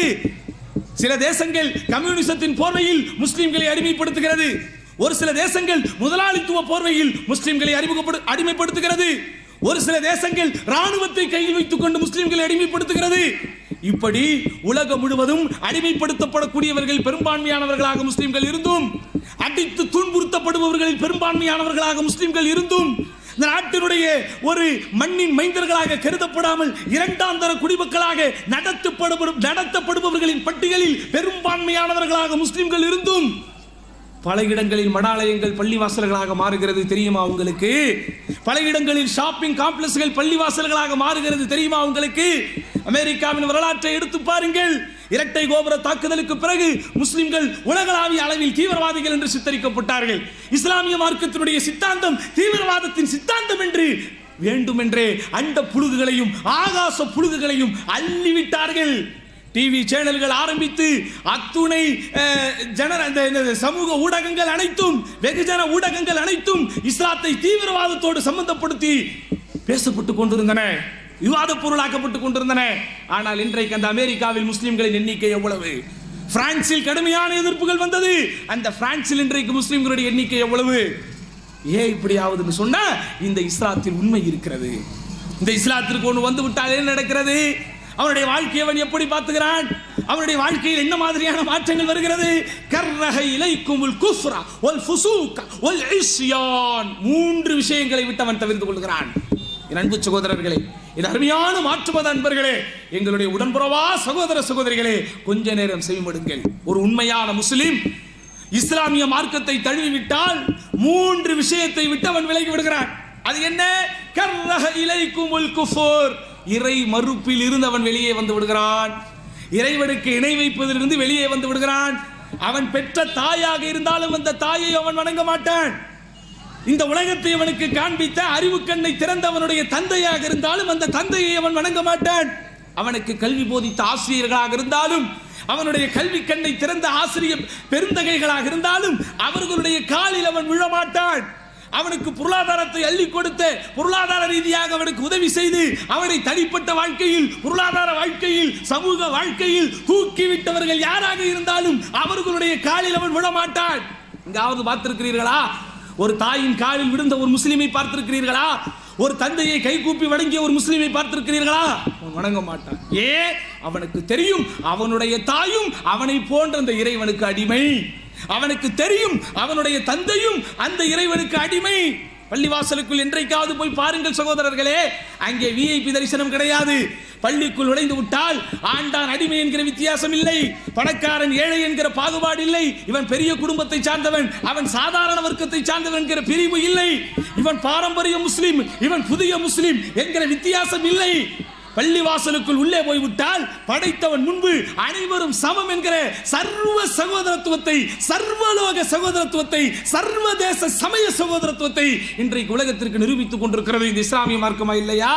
சில தேசங்கள் கம்யூனிசத்தின் போர்வையில் முஸ்லிம்களை அடிமைப்படுத்துகிறது. ஒரு சில தேசங்கள் முதலாளித்துவ போர்வையில் முஸ்லிம்களை அடிமைப்படுத்துகிறது. ஒரு சில தேசங்கள் ராணுவத்தை கையில் வைத்துக் கொண்டு முஸ்லிம்களை அடிமைப்படுத்துகிறது. இப்படி உலகம் முழுவதும் அடிமைப்படுத்தப்படக்கூடியவர்கள் பெரும்பான்மையானவர்களாக முஸ்லிம்கள் இருந்தும், அடித்து துன்புறுத்தப்படுபவர்களில் பெரும்பான்மையானவர்களாக முஸ்லிம்கள் இருந்தும், இந்த நாட்டினுடைய ஒரு மண்ணின் மைந்தர்களாக கருதப்படாமல் 2ஆம் தர குடிமக்களாக நடத்தப்படுபவர்களின் பட்டியலில் பெரும்பான்மையானவர்களாக முஸ்லிம்கள் இருந்தும் பல இடங்களில் மடாலயங்கள் பள்ளிவாசல்களாக மாறுகிறது தெரியுமா உங்களுக்கு? பல இடங்களில் ஷாப்பிங் காம்ப்ளெக்ஸ்கள் பள்ளிவாசல்களாக மாறுகிறது தெரியுமா உங்களுக்கு? அமெரிக்காவின் வரலாற்றை எடுத்து பாருங்கள். இரட்டை கோபுர தாக்குதலுக்கு பிறகு முஸ்லிம்கள் உலகளாவிய அளவில் தீவிரவாதிகள் என்று சித்தரிக்கப்பட்டார்கள். இஸ்லாமிய மார்க்கத்தினுடைய சித்தாந்தம் தீவிரவாதத்தின் சித்தாந்தம் என்று வேண்டுமென்றே அண்ட புழுகுகளையும் ஆகாச புழுகுகளையும் அள்ளிவிட்டார்கள். டிவி சேனல்கள் ஆரம்பித்து அத்துணை சமூக ஊடகங்கள் அனைத்தும் வெகுஜன ஊடகங்கள் அனைத்தும் இஸ்லாத்தை தீவிரவாதத்தோடு சம்பந்தப்படுத்தி பேசப்பட்டுக் கொண்டிருந்தன, விவாத பொருளாக்கப்பட்டுக் கொண்டிருந்தன. ஆனால் இன்றைக்கு அந்த அமெரிக்காவில் முஸ்லிம்களின் எண்ணிக்கை எவ்வளவு? பிரான்சில் கடுமையான எதிர்ப்புகள் வந்தது. அந்த பிரான்சில் இன்றைக்கு முஸ்லிம்களுடைய எண்ணிக்கை எவ்வளவு? ஏன் இப்படியாவது சொன்னா இந்த இஸ்லாத்தில் உண்மை இருக்கிறது. இந்த இஸ்லாத்திற்கு ஒன்று வந்து விட்டால் என்ன நடக்கிறது? அவனுடைய வாழ்க்கையை அவன் எப்படி பார்த்துகிறான்? அவனுடைய வாழ்க்கையில் என்ன மாதிரியான மாற்றங்கள் வருகிறது? கர்ரஹ இலைக்குமுல் குஃப்ர வல் ஃபுசூக வல் இஸ்யான். 3 விஷயங்களை விட்டு அவன் தவிர்த்து கொள்கிறான். என் அன்பு சகோதரர்களே, என் அருமையான மாற்றுமத அன்பர்களே, எங்களுடைய உடன்புறவா சகோதர சகோதரிகளே, கொஞ்ச நேரம் செவிமடுங்கள். ஒரு உண்மையான முஸ்லிம் இஸ்லாமிய மார்க்கத்தை தழுவிவிட்டால் 3 விஷயத்தை விட்டு அவன் விலகி விடுகிறான். அது என்ன? கர்ரஹ இலைக்குமுல் குஃபர். இறை மறுப்பில் இருந்து அவன் வெளியே வந்து விடுகிறான். இறைவனுக்கு இணை வைப்பதிலிருந்து வெளியே வந்து விடுகிறான். அவன் பெற்ற தாயாக இருந்தாலும் அந்த தாயை அவன் வணங்க மாட்டான். இந்த உலகத்தை அவனுக்கு காண்பித்த அறிவு கண்ணை திறந்தவனுடைய தந்தையாக இருந்தாலும் அந்த தந்தையை அவன் வணங்க மாட்டான். அவனுக்கு கல்வி போதித்த ஆசிரியர்களாக இருந்தாலும், அவனுடைய கல்வி கண்ணை திறந்த ஆசிரியர் பெருந்தகைகளாக இருந்தாலும் அவர்களுடைய காலில் அவன் விழமாட்டான். அவனுக்கு பொருளாதாரத்தை அள்ளி கொடுத்த, பொருளாதார ரீதியாக அவனுக்கு உதவி செய்து அவனை தனிப்பட்ட வாழ்க்கையில், பொருளாதார வாழ்க்கையில், சமூக வாழ்க்கையில் தூக்கிவிட்டவர்கள் யாராக இருந்தாலும் அவர்களுடைய காலில் அவன் விடமாட்டான். எங்காவது பார்த்திருக்கிறீர்களா? ஒரு தாயின் காலில் விழுந்த ஒரு முஸ்லிமை பார்த்திருக்கிறீர்களா? ஒரு தந்தையை கைகூப்பி வணங்கிய ஒரு முஸ்லிமை பார்த்திருக்கிறீர்களா? வணங்க மாட்டான். அவனுக்கு தெரியும் அவனுடைய தாயும் அவனை போன்ற அந்த இறைவனுக்கு அடிமை. அவனுக்கு தெரியும் அவனுடைய தந்தையும் அந்த இறைவனுக்கு அடிமை. பள்ளிவாசலுக்குள் என்றைக்காவது போய் பாருங்கள் சகோதரர்களே, அங்கே விஐபி தரிசனம் கிடையாது. பள்ளிக்குள் நுழைந்து விட்டால் ஆண்டான் அடிமை என்கிற வித்தியாசம் இல்லை, பணக்காரன் ஏழை என்கிற பாகுபாடு இல்லை, இவன் பெரிய குடும்பத்தை சார்ந்தவன், அவன் சாதாரண வர்க்கத்தை சார்ந்தவன் என்கிற பிரிவு இல்லை, இவன் பாரம்பரிய முஸ்லிம், இவன் புதிய முஸ்லிம் என்கிற வித்தியாசம் இல்லை. பள்ளிவாசலுக்குள் உள்ளே போய்விட்டால் படைத்தவன் முன்பு அனைவரும் சமம் என்கிற சர்வ சகோதரத்துவத்தை, சர்வலோக சகோதரத்துவத்தை, சர்வதேச சமய சகோதரத்துவத்தை இன்றைக்கு உலகத்திற்கு நிரூபித்துக் கொண்டிருக்கிறது இந்த இஸ்லாமிய மார்க்கமா இல்லையா?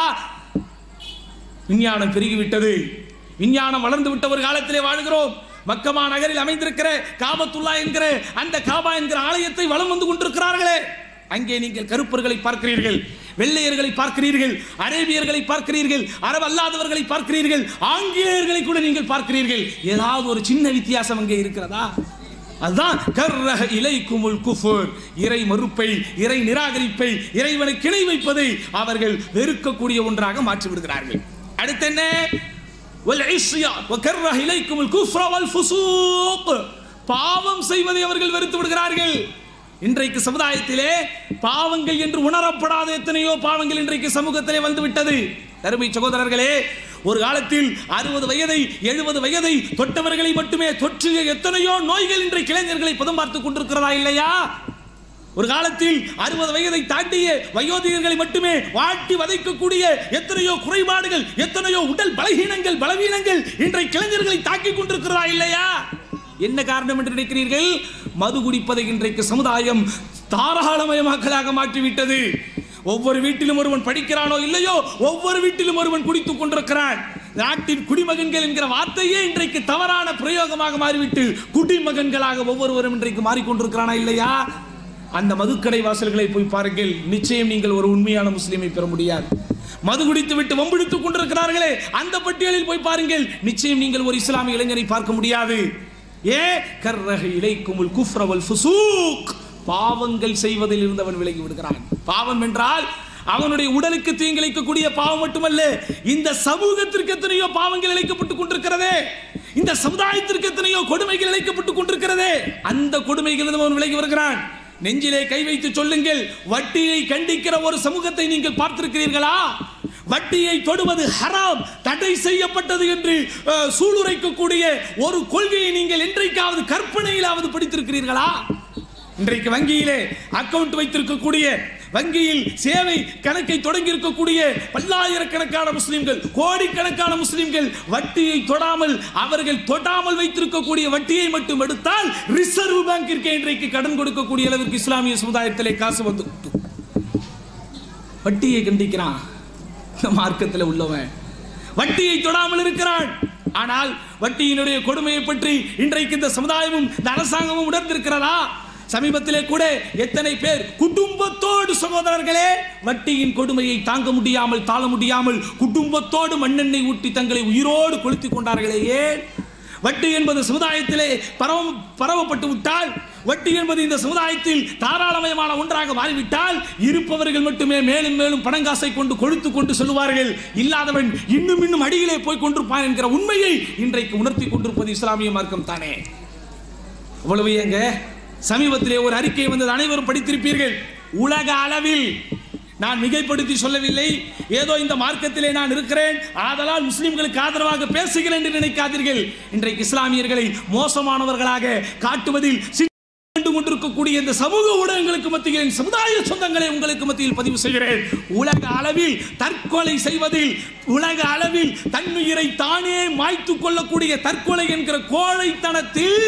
விஞ்ஞானம் பெருகிவிட்டது, விஞ்ஞானம் வளர்ந்து விட்ட ஒரு காலத்திலே வாழ்கிறோம். மக்கமா நகரில் அமைந்திருக்கிற காபத்துல்லா என்கிற அந்த காபா என்கிற ஆலயத்தை வலம் வந்து கொண்டிருக்கிறார்களே, அங்கே நீங்கள் கருப்பர்களை பார்க்கிறீர்கள், வெள்ளையர்களை பார்க்கிறீர்கள், அரேபியர்களை பார்க்கிறீர்கள், அரபு அல்லாதவர்களை பார்க்கிறீர்கள், ஆங்கிலேயர்களை கூட நீங்கள் பார்க்கிறீர்கள். ஏதாவது ஒரு சின்ன வித்தியாசம் அங்கே இருக்கிறதா? அதுதான் கர்ரஹ இலைக்குமுல் குஃபர், இறை மறுப்பை, இறை நிராகரிப்பை, இறைவனுக்கு இணை வைப்பதை அவர்கள் வெறுக்கக்கூடிய ஒன்றாக மாற்றி விடுகிறார்கள். அடுத்து என்ன? வல் இஸ்யா வ கர்ரஹ இலைக்குமுல் குஃப்ர வல் ஃபுசூக், பாவம் செய்வதை அவர்கள் வெறுத்து விடுகிறார்கள். இன்றைக்கு சமுதாயத்திலே பாவங்கள் என்று உணரப்படாத எத்தனையோ பாவங்கள் இன்றைக்கு சமூகத்திலே வந்துவிட்டது. அருமை சகோதரர்களே, ஒரு காலத்தில் 60 வயதை 70 வயதை தொட்டவர்களை மட்டுமே தொற்றிய எத்தனையோ நோய்கள் இன்றைக்கு இளைஞர்களை பதம் பார்த்துக் கொண்டிருக்கிறதா இல்லையா? ஒரு காலத்தில் 60 வயதை தாண்டிய வயோதிகர்களை மட்டுமே வாட்டி வதைக்கக்கூடிய எத்தனையோ குறைபாடுகள், எத்தனையோ உடல் பலவீனங்கள் இன்றைக்கு இளைஞர்களை தாக்கிக் கொண்டிருக்கிறதா இல்லையா? என்ன காரணம் என்று நினைக்கிறீர்கள்? மது குடிப்பதை இன்றைக்கு சமுதாயம் தாராளமயமாக்கலாக மாற்றிவிட்டது. ஒவ்வொரு வீட்டிலும் ஒருவன் படிக்கிறானோ இல்லையோ, ஒவ்வொரு வீட்டிலும் ஒருவன் குடித்துக் கொண்டிருக்கிறான். நாட்டின் குடிமகன்கள் என்கிற வார்த்தையே இன்றைக்கு தவறான பிரயோகமாக மாறிவிட்டு குடிமகன்களாக ஒவ்வொருவரும் இன்றைக்கு மாறிக்கொண்டிருக்கிறானா இல்லையா? அந்த மதுக்கடை வாசல்களை போய் பாருங்கள், நிச்சயம் நீங்கள் ஒரு உண்மையான முஸ்லிமை பெற முடியாது. மது குடித்து விட்டு வம்பிடித்துக் கொண்டிருக்கிறார்களே, அந்த பட்டியலில் போய் பாருங்கள், நிச்சயம் நீங்கள் ஒரு இஸ்லாமிய இளைஞரை பார்க்க முடியாது. கர்ரஹ இலைக்குமுல் குஃப்ர வல் ஃபுசூக், பாவங்கள் செய்வதில் இருந்து அவன் விலகி விடுகிறான். பாவம் என்றால் அவனுடைய உடலுக்கு தீங்கிழைக்கக்கூடிய பாவம் மட்டுமல்ல, இந்த சமூகத்திற்கு எத்தனையோ பாவங்கள் இழைக்கப்பட்டுக் கொண்டிருக்கிறதே, இந்த சமுதாயத்திற்கு எத்தனையோ கொடுமைகள் இழைக்கப்பட்டுக் கொண்டிருக்கிறதே, அந்த கொடுமைகள் அவன் விலகி வருகிறான். நெஞ்சிலே கை வைத்து சொல்லுங்கள், வட்டியை கண்டிக்கிற ஒரு சமூகத்தை நீங்கள் பார்த்திருக்கிறீர்களா? வட்டியை தொடுவது ஹராம், தடை செய்யப்பட்டது என்று சூளுரைக்கக்கூடிய ஒரு கொள்கையை நீங்கள் என்றைக்காவது கற்பனையிலாவது படித்திருக்கிறீர்களா? இன்றைக்கு வங்கியிலே அக்கவுண்ட் வைத்திருக்கக்கூடிய, வங்கியில் சேவை கணக்கை தொடங்கி இருக்கக்கூடிய பல்லாயிரக்கணக்கான முஸ்லிம்கள், கோடிக்கணக்கான முஸ்லிம்கள் வட்டியை தொடாமல், அவர்கள் தொடாமல் வைத்திருக்கக்கூடிய வட்டியை மட்டும் எடுத்தால் ரிசர்வ் பேங்கிற்கு இன்றைக்கு கடன் கொடுக்கக்கூடிய அளவிற்கு இஸ்லாமிய சமுதாயத்திலே காசு வந்து வட்டியை கண்டிக்கிறான். மார்க்கத்தில் உள்ளவன் வட்டியை தொடாமல் இருக்கிறான். ஆனால் வட்டியினுடைய கொடுமையை பற்றி இன்றைக்கு இந்த சமுதாயமும் இந்த அரசாங்கமும் உணர்ந்திருக்கிறதா? சமீபத்திலே கூட எத்தனை பேர் குடும்பத்தோடு சகோதரர்களே வட்டியின் கொடுமையை தாங்க முடியாமல், தாழ முடியாமல் குடும்பத்தோடு மண்ணெண்ணெய் ஊட்டி தங்களை உயிரோடு கொளுத்திக் கொண்டார்களே. ஏன்? வட்டி என்பது சமுதாயத்திலே பரவப்பட்டு விட்டால், வட்டி என்பது இந்த சமுதாயத்தில் தாராளமயமான ஒன்றாக மாறிவிட்டால், இருப்பவர்கள் மட்டுமே மேலும் மேலும் பணங்காசை கொண்டு கொழுத்து கொண்டு சொல்லுவார்கள், இல்லாதவன் இன்னும் இன்னும் அடியிலே போய் கொண்டிருப்பான் என்கிற உண்மையை இன்றைக்கு உணர்த்தி கொண்டிருப்பது இஸ்லாமிய மார்க்கம் தானே. அவ்வளவு ஏங்க, சமீபத்திலே ஒரு அறிக்கை வந்தது, அனைவரும் படித்திருப்பீர்கள். உலக அளவில், நான் மிகைப்படுத்தி சொல்லவில்லை, ஏதோ இந்த மார்க்கத்திலே நான் இருக்கிறேன் ஆதலால் முஸ்லிம்களுக்கு ஆதரவாக பேசுகிறேன் என்று நினைக்காதீர்கள். இன்றைக்கு இஸ்லாமியர்களை மோசமானவர்களாக காட்டுவதில் கொண்டிருக்கக்கூடிய இந்த சமூக ஊடகங்களுக்கு மத்தியில், சமுதாய சொந்தங்களை உங்களுக்கு மத்தியில் பதிவு செய்கிறேன். உலக அளவில் தற்கொலை செய்வதில், உலக அளவில் தன்னுயிரை தானே மாய்த்துக் கொள்ளக்கூடிய தற்கொலை என்கிற கோழைத்தனத்தில்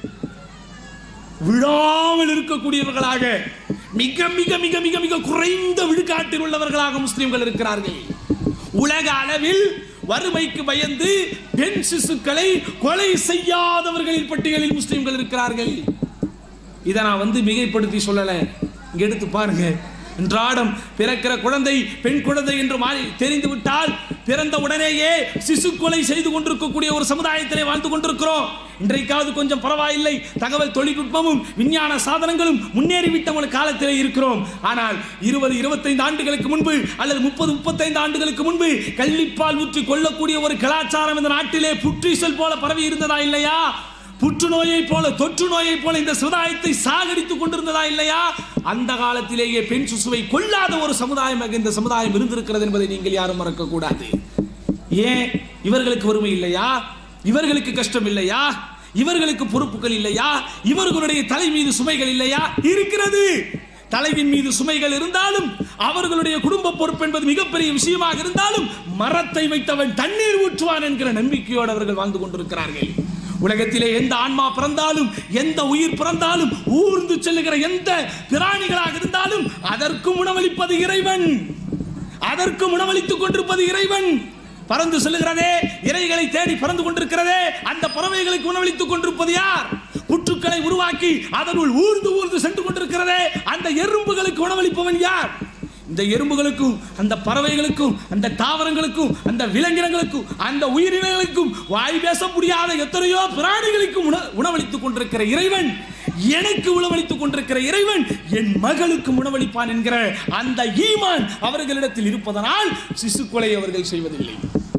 விழாமல் இருக்கக்கூடியவர்களாக, மிக மிக மிக மிக மிக குறைந்த விழுக்காட்டில் உள்ளவர்களாக முஸ்லிம்கள் இருக்கிறார்கள். உலக அளவில் வறுமைக்கு பயந்து பெண் சிசுக்களை கொலை செய்யாதவர்களின் பட்டியலில் முஸ்லிம்கள் இருக்கிறார்கள். இதை நான் மிகைப்படுத்தி சொல்லல, இங்க எடுத்து பாருங்க. அன்றாடம் பிறக்கிற குழந்தை பெண் குழந்தை என்று தெரிந்து விட்டால் பிறந்த உடனேயே சிசு கொலை செய்து கொண்டிருக்கக்கூடிய ஒரு சமுதாயத்திலே வாழ்ந்து கொண்டிருக்கிறோம். இன்றைக்காவது கொஞ்சம் பரவாயில்லை, தகவல் தொழில்நுட்பமும் விஞ்ஞான சாதனங்களும் முன்னேறிவிட்ட ஒரு காலத்திலே இருக்கிறோம். ஆனால் 20-25 ஆண்டுகளுக்கு முன்பு அல்லது 30-35 ஆண்டுகளுக்கு முன்பு கள்ளிப்பால் ஊற்றி கொள்ளக்கூடிய ஒரு கலாச்சாரம் இந்த நாட்டிலே புற்றீசல் போல பரவி இருந்ததா இல்லையா? புற்றுநோயை போல தொற்று நோயை போல இந்த சமுதாயத்தை சாகடித்துக் கொண்டிருந்ததா இல்லையா? அந்த காலத்திலேயே பெண் சிசுவை கொல்லாத ஒரு சமுதாயம் இந்த சமுதாயம் இருந்திருக்கிறது என்பதை நீங்கள் யாரும் மறக்க கூடாது. ஏன் இவர்களுக்கு வறுமை இல்லையா? இவர்களுக்கு கஷ்டம் இல்லையா? இவர்களுக்கு பொறுப்புகள் இல்லையா? இவர்களுடைய தலை மீது சுமைகள் இல்லையா? இருக்கிறது. தலைவின் மீது சுமைகள் இருந்தாலும் அவர்களுடைய குடும்ப பொறுப்பு என்பது மிகப்பெரிய விஷயமாக இருந்தாலும் மரத்தை வைத்தவன் தண்ணீர் ஊற்றுவான் என்கிற நம்பிக்கையோடு அவர்கள் வாழ்ந்து கொண்டிருக்கிறார்கள். உலகத்திலே எந்த ஆன்மா பிறந்தாலும் எந்த உயிர் பிறந்தாலும் ஊர்ந்து செல்லுகிற எந்த பிராணிகளாக இருந்தாலும் அதற்கும் உணவளிப்பது இறைவன், அதற்கும் உணவளித்துக் கொண்டிருப்பது இறைவன். பறந்து செல்லுகிறதே, இறைகளை தேடி பறந்து கொண்டிருக்கிறதே, அந்த பறவைகளுக்கு உணவளித்துக் கொண்டிருப்பது யார்? புற்றுக்களை உருவாக்கி அதனுள் ஊர்ந்து சென்று கொண்டிருக்கிறதே, அந்த எறும்புகளுக்கு உணவளிப்பவன் யார்? இந்த எறும்புகளுக்கும் அந்த பறவைகளுக்கும் அந்த தாவரங்களுக்கும் அந்த விலங்கினங்களுக்கும் அந்த உயிரினங்களுக்கும் வாய் பேச முடியாத எத்தனையோ பிராணிகளுக்கும் உணவளித்துக் கொண்டிருக்கிற இறைவன், எனக்கு உணவளித்துக் கொண்டிருக்கிற இறைவன் என் மகளுக்கு உணவளிப்பான் என்கிற அந்த ஈமான் அவர்களிடத்தில் இருப்பதனால் சிசு கொலை அவர்கள் செய்வதில்லை.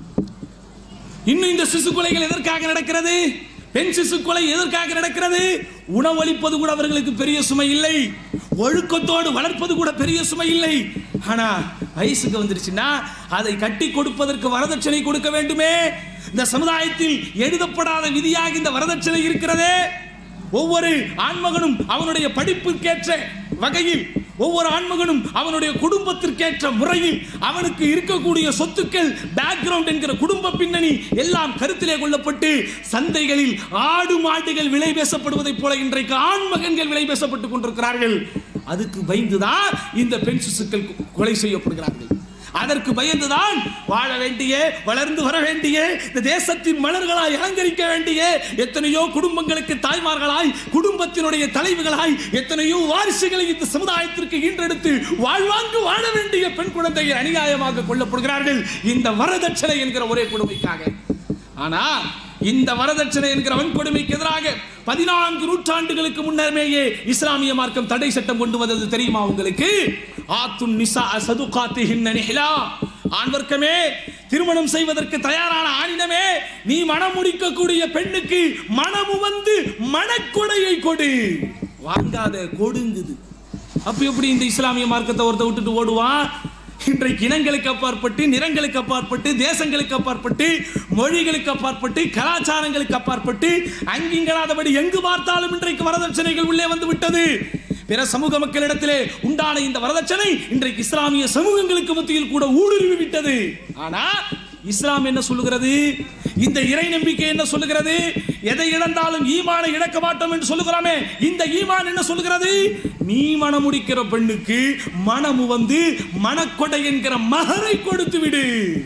இன்னும் இந்த சிசு கொலைகள் எதற்காக நடக்கிறது? பெண் சிசு கொலை எதற்காக நடக்கிறது? உணவளிப்பது கூட அவர்களுக்கு பெரிய சுமை இல்லை, ஒழுக்கத்தோடு வளர்ப்பது கூட பெரிய சுமை இல்லை. ஆனா வயசுக்கு வந்துருச்சுன்னா அதை கட்டி கொடுப்பதற்கு வரதட்சணை கொடுக்க வேண்டுமே. இந்த சமுதாயத்தில் எழுதப்படாத விதியாக இந்த வரதட்சணை இருக்கிறதே. ஒவ்வொரு ஆண்மகனும் அவனுடைய படிப்புக்கேற்ற வகையில், ஒவ்வொரு ஆண்மகனும் அவனுடைய குடும்பத்திற்கேற்ற முறையில் அவனுக்கு இருக்கக்கூடிய சொத்துக்கள், பேக்ரவுண்ட் என்கிற குடும்ப பின்னணி எல்லாம் கருத்திலே கொள்ளப்பட்டு சந்தைகளில் ஆடு மாடுகள் விலை பேசப்படுவதைப் போல இன்றைக்கு ஆண்மகன்கள் விலை பேசப்பட்டுக் கொண்டிருக்கிறார்கள். அதுக்கு பயந்துதான் இந்த பெண் சிசுக்கள் கொலை செய்யப்படுகிறார்கள். அதற்கு பயந்துதான் வாழ வேண்டிய, வளர்ந்து வர வேண்டிய, இந்த தேசத்தின் மலர்களாய் அலங்கரிக்க வேண்டிய எத்தனையோ குடும்பங்களுக்கு தாய்மார்களாய், குடும்பத்தினுடைய தலைவிகளாய் எத்தனையோ வாரிசுகளை இந்த சமுதாயத்திற்கு ஈன்றெடுத்து வாழ்வாங்கு வாழ வேண்டிய பெண் குழந்தையை அநியாயமாக கொல்லப்படுகிறார்கள் இந்த வரதட்சணை என்கிற ஒரே கொடுமைக்காக. ஆனா இந்த வரதட்சணை என்கிற வன்கொடுமைக்கு எதிராக 14 நூற்றாண்டுகளுக்கு முன்னரேயே இஸ்லாமிய மார்க்கம் தடை சட்டம் கொண்டு வந்தது தெரியுமா உங்களுக்கு? ஆத்துன் நிசா சதுகாத்திஹின்ன நிஹ்லா, ஆண் வர்க்கமே, திருமணம் செய்வதற்கு தயாரான ஆணினமே, நீ மனம் முடிக்கக்கூடிய பெண்ணுக்கு மனமு வந்து மனக்கொடையை கொடு, வாங்காத கொடுங்குது. அப்ப எப்படி இந்த இஸ்லாமிய மார்க்கத்தை ஒருத்த விட்டுட்டு ஓடுவான்? இன்றைக்கு இனங்களுக்கு அப்பாற்பட்டு, நிறங்களுக்கு அப்பாற்பட்டு, தேசங்களுக்கு அப்பாற்பட்டு, மொழிகளுக்கு அப்பாற்பட்டு, கலாச்சாரங்களுக்கு அப்பாற்பட்டு அங்கிங்களாதபடி எங்கு பார்த்தாலும் இன்றைக்கு வரதட்சணைகள் உள்ளே வந்து விட்டது. பிற சமூக மக்களிடத்திலே உண்டான இந்த வரதட்சணை இன்றைக்கு இஸ்லாமிய சமூகங்களுக்கு மத்தியில் கூட ஊடுருவி விட்டது. ஆனா இஸ்லாம் என்ன சொல்லுகிறது? இந்த இறை நம்பிக்கை என்ன சொல்லுகிறது? எதை இழந்தாலும் ஈமானை இழக்க மாட்டோம் என்று சொல்லுகிறோமே, இந்த ஈமான் என்ன சொல்லுகிறது? நீ மனம் முடிக்கிற பெண்ணுக்கு மனமு வந்து மனக்கொடை என்கிற மகரை கொடுத்து விடு.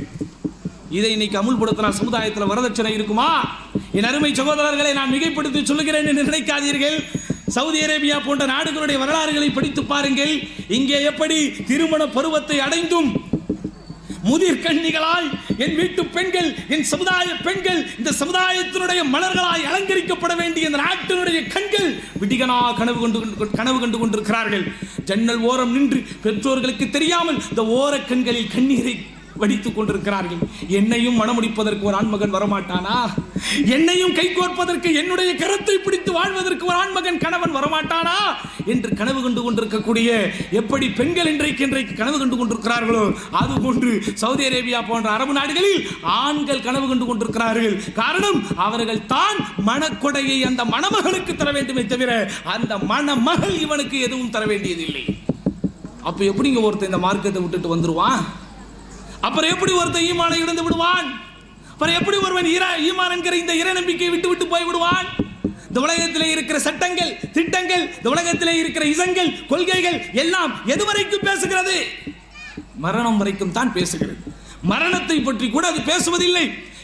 இதை இன்னைக்கு அமுல்படுத்தின சமுதாயத்தில் வரதட்சணை இருக்குமா? என் அருமை சகோதரர்களை நான் மிகைப்படுத்தி சொல்லுகிறேன் என்று நினைக்காதீர்கள். சவுதி அரேபியா போன்ற நாடுகளுடைய வரலாறுகளை படித்து பாருங்கள். இங்கே எப்படி திருமண பருவத்தை அடைந்தும் முதிர் கன்னிகளாய் என் வீட்டு பெண்கள், என் சமுதாய பெண்கள், இந்த சமுதாயத்தினுடைய மலர்களாய் அலங்கரிக்கப்பட வேண்டிய இந்த நாட்டினுடைய கண்கள் விடிகனா கனவு கண்டு கொண்டிருக்கிறார்கள். ஜன்னல் ஓரம் நின்று பெற்றோர்களுக்கு தெரியாமல் இந்த ஓர கண்களில் கண்ணீரை வடித்துக் கொண்டிருக்கிறார்கள். என்னையும் மணமுடிப்பதற்கு ஒரு ஆண்மகன் வரமாட்டானா? என்னையும் கைகோர்ப்பதற்கு, என்னுடைய கரத்தை பிடித்து வாழ்வதற்கு ஒரு ஆண்மகன் கணவன் வரமாட்டானா என்று கனவு கண்டு கொண்டிருக்கக்கூடிய எப்படி பெண்கள் இன்றைக்கு கனவு கண்டு கொண்டிருக்கிறார்களோ அதுபோன்று சவுதி அரேபியா போன்ற அரபு நாடுகளில் ஆண்கள் கனவு கண்டு கொண்டிருக்கிறார்கள். காரணம், அவர்கள் தான் மணக்கொடையை அந்த மணமகளுக்கு தர வேண்டுமே தவிர அந்த மணமகள் இவனுக்கு எதுவும் தர வேண்டியதில்லை. அப்ப எப்படிங்க ஒருத்தர் இந்த மார்க்கத்தை விட்டுட்டு வந்துருவான்? அப்புறம் எப்படி ஒருத்தன் ஈமானை இழந்து விடுவான்? அப்புறம் எப்படி ஒருவன் ஈமான் என்கிற இந்த இறை நம்பிக்கையை விட்டு போய் விடுவான்? இந்த உலகத்திலே இருக்கிற சட்டங்கள், திட்டங்கள், இந்த உலகத்திலே இருக்கிற இசங்கள், கொள்கைகள் எல்லாம் எது வரைக்கும் பேசுகிறது? மரணம் வரைக்கும் தான் பேசுகிறது. மரணத்தை பற்றி கூட அது பேசுவதில்லை.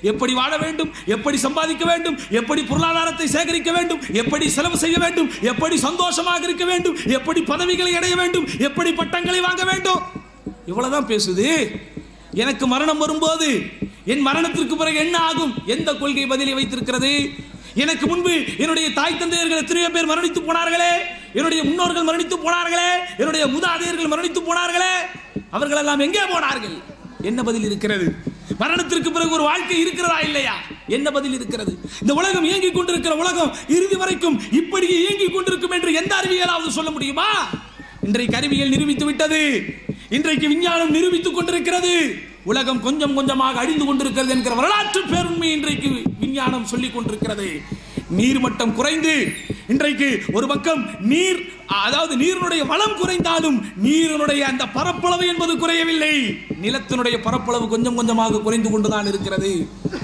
எப்படி வாழ வேண்டும், எப்படி சம்பாதிக்க வேண்டும், எப்படி பொருளாதாரத்தை சேகரிக்க வேண்டும், எப்படி செலவு செய்ய வேண்டும், எப்படி சந்தோஷமாக இருக்க வேண்டும், எப்படி பதவிகளை அடைய வேண்டும், எப்படி பட்டங்களை வாங்க வேண்டும், இவ்வளவுதான் பேசுது. எனக்கு மரணம் வரும்போது என் மரணத்திற்கு பிறகு என்ன ஆகும், எந்த கொள்கை பதிலை வைத்திருக்கிறது? எனக்கு முன்பு என்னுடைய தாய் தந்தையர்கள் எத்தனையோ பேர் மரணித்து போனார்களே, என்னுடைய முன்னோர்கள் மரணித்து போனார்களே, என்னுடைய மூதாதையர்கள் மரணித்து போனார்களே, அவர்கள் எல்லாம் எங்கே போனார்கள்? என்ன பதில் இருக்கிறது? மரணத்திற்கு பிறகு ஒரு வாழ்க்கை இருக்கிறதா இல்லையா? என்ன பதில் இருக்கிறது? இந்த உலகம் இயங்கிக் கொண்டிருக்கிற உலகம் இறுதி வரைக்கும் இப்படியே இயங்கிக் கொண்டிருக்கும் என்று எந்த அறிவியலாவது சொல்ல முடியுமா? இன்றைக்கு அறிவியல் நிரூபித்து விட்டது. இன்றைக்கு விஞ்ஞானம் நிரூபித்துக் கொண்டிருக்கிறது. உலகம் கொஞ்சம் கொஞ்சமாக அழிந்து கொண்டிருக்கிறது என்கிற வரலாற்று பேருண்மை இன்றைக்கு விஞ்ஞானம் சொல்லிக் கொண்டிருக்கிறது. நீர்மட்டம் குறைந்து இன்றைக்கு ஒரு பக்கம் நீர், அதாவது நீரினுடைய வளம் குறைந்தாலும் நீரினுடைய அந்த பரப்பளவு என்பது குறையவில்லை. நிலத்தினுடைய பரப்பளவு கொஞ்சம் கொஞ்சமாக குறைந்து கொண்டுதான் இருக்கிறது.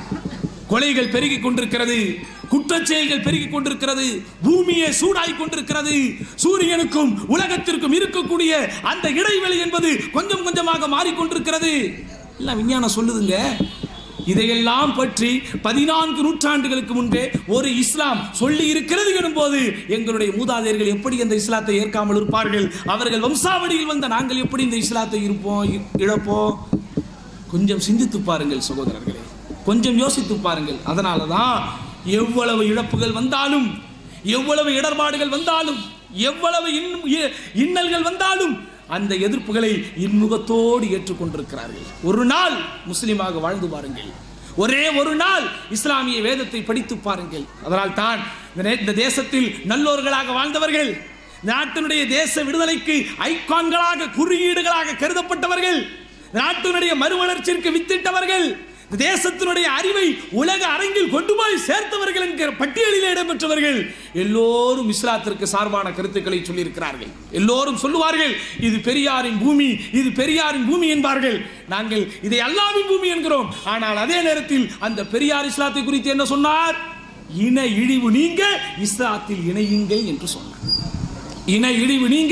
கொலைகள் பெருகிக் கொண்டிருக்கிறது, குற்றச்செயல்கள் பெருகிக் கொண்டிருக்கிறது, பூமியை சூடாய் கொண்டிருக்கிறது. சூரியனுக்கும் உலகத்திற்கும் இருக்கக்கூடிய அந்த இடைவெளி என்பது கொஞ்சம் கொஞ்சமாக மாறிக்கொண்டிருக்கிறது. எல்லாம் விஞ்ஞானம் சொல்லுதுங்க. இதையெல்லாம் பற்றி 14 நூற்றாண்டுகளுக்கு முன்பே ஒரு இஸ்லாம் சொல்லி இருக்கிறது எனும்போது எங்களுடைய மூதாதையர்கள் எப்படி அந்த இஸ்லாத்தை ஏற்காமல் இருப்பார்கள்? அவர்கள் வம்சாவளியில் வந்த நாங்கள் எப்படி இந்த இஸ்லாத்தை இழப்போம்? கொஞ்சம் சிந்தித்து பாருங்கள் சகோதரர்களே, கொஞ்சம் யோசித்து பாருங்கள். அதனாலதான் எவ்வளவு இழப்புகள் வந்தாலும், எவ்வளவு இடர்பாடுகள் வந்தாலும், எவ்வளவு இன்னல்கள் வந்தாலும் அந்த எதிர்ப்புகளை இன்முகத்தோடு ஏற்றுக்கொண்டிருக்கிறார்கள். ஒரு நாள் முஸ்லிமாக வாழ்ந்து பாருங்கள், ஒரே ஒரு நாள் இஸ்லாமிய வேதத்தை படித்து பாருங்கள். அதனால் தான் இந்த தேசத்தில் நல்லோர்களாக வாழ்ந்தவர்கள், நாட்டினுடைய தேச விடுதலைக்கு ஐகான்களாக, குறியீடுகளாக கருதப்பட்டவர்கள், நாட்டினுடைய மறுவளர்ச்சிக்கு வித்திட்டவர்கள், தேசத்தினுடைய அறிவை உலக அரங்கில் கொண்டு போய் சேர்த்தவர்கள் என்கிற பட்டியலில் இடம்பெற்றவர்கள் எல்லோரும் இஸ்லாத்திற்கு சார்பான கருத்துக்களை சொல்லியிருக்கிறார்கள். எல்லோரும் சொல்லுவார்கள், இது பெரியாரின் பூமி, இது பெரியாரின் பூமி என்பார்கள். நாங்கள் இதை அல்லாஹ்வின் பூமி என்கிறோம். ஆனால் அதே நேரத்தில் அந்த பெரியார் இஸ்லாத்தை குறித்து என்ன சொன்னார்? இன இழிவு நீங்க இஸ்லாத்தில் இணையுங்கள் என்று சொன்னார். இன இழிவு நீங்க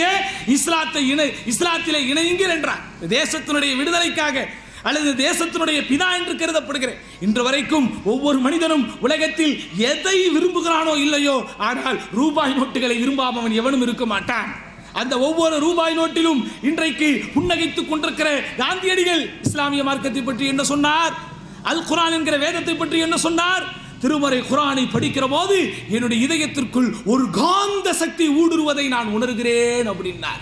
இஸ்லாத்திலே இணையுங்கள் என்றார். தேசத்தினுடைய விடுதலைக்காக அல்லது தேசத்தினுடைய பிதா என்று கருதப்படுகிற இன்று வரைக்கும் ஒவ்வொரு மனிதனும் உலகத்தில் எதை விரும்புகிறானோ இல்லையோ, ஆனால் ரூபாய் நோட்டுகளை விரும்பாமல் எவனும் இருக்க மாட்டான். அந்த ஒவ்வொரு ரூபாய் நோட்டிலும் இன்றைக்கு புன்னகைத்துக் கொண்டிருக்கிற காந்தியடிகள் இஸ்லாமிய மார்க்கத்தை பற்றி என்ன சொன்னார்? அல் குர்ஆன் என்கிற வேதத்தை பற்றி என்ன சொன்னார்? திருமறை குர்ஆனை படிக்கிற போது என்னுடைய இதயத்திற்குள் ஒரு காந்த சக்தி ஊடுருவதை நான் உணர்கிறேன் அப்படின்னார்.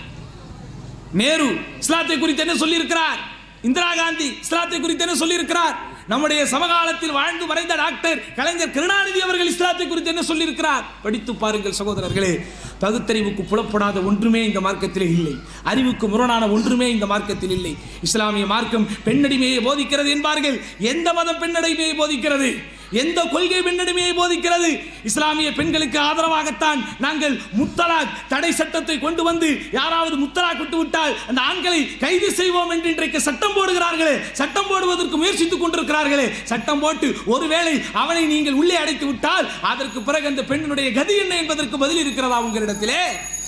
நேரு இஸ்லாத்தை குறித்து என்ன சொல்லி இருக்கிறார்? இந்திரா காந்தி இஸ்லாத்தை குறித்து என்ன சொல்லி இருக்கிறார்? நம்முடைய சமகாலத்தில் வாழ்ந்து மறைந்த டாக்டர் கலைஞர் கருணாநிதி அவர்கள் இஸ்லாத்தை குறித்து என்ன சொல்லி இருக்கிறார்? படித்து பாருங்கள் சகோதரர்களே. பகுத்தறிவுக்கு புலப்படாத ஒன்றுமே இந்த மார்க்கத்தில் இல்லை, அறிவுக்கு முரணான ஒன்றுமே இந்த மார்க்கத்தில் இல்லை. இஸ்லாமிய மார்க்கம் பெண்ணடிமையை போதிக்கிறது என்பார்கள். எந்த மதம் பெண்ணடிமையை போதிக்கிறது? எந்த கொள்கை பெண்ணடிமையை போதிக்கிறது? இஸ்லாமிய பெண்களுக்கு ஆதரவாகத்தான் நாங்கள் முத்தலாக் தடை சட்டத்தை கொண்டு வந்து யாராவது முத்தலாக் விட்டு விட்டால் அந்த ஆண்களை கைது செய்வோம் என்று இன்றைக்கு சட்டம் போடுகிறார்களே, சட்டம் போடுவதற்கு முயற்சித்துக் கொண்டிருக்கிறார்களே. சட்டம் போட்டு ஒருவேளை அவனை நீங்கள் உள்ளே அடைத்து விட்டால் அதற்கு பிறகு அந்த பெண்ணுடைய கதி என்ன என்பதற்கு பதில் இருக்கிறதா உங்களிடத்திலே?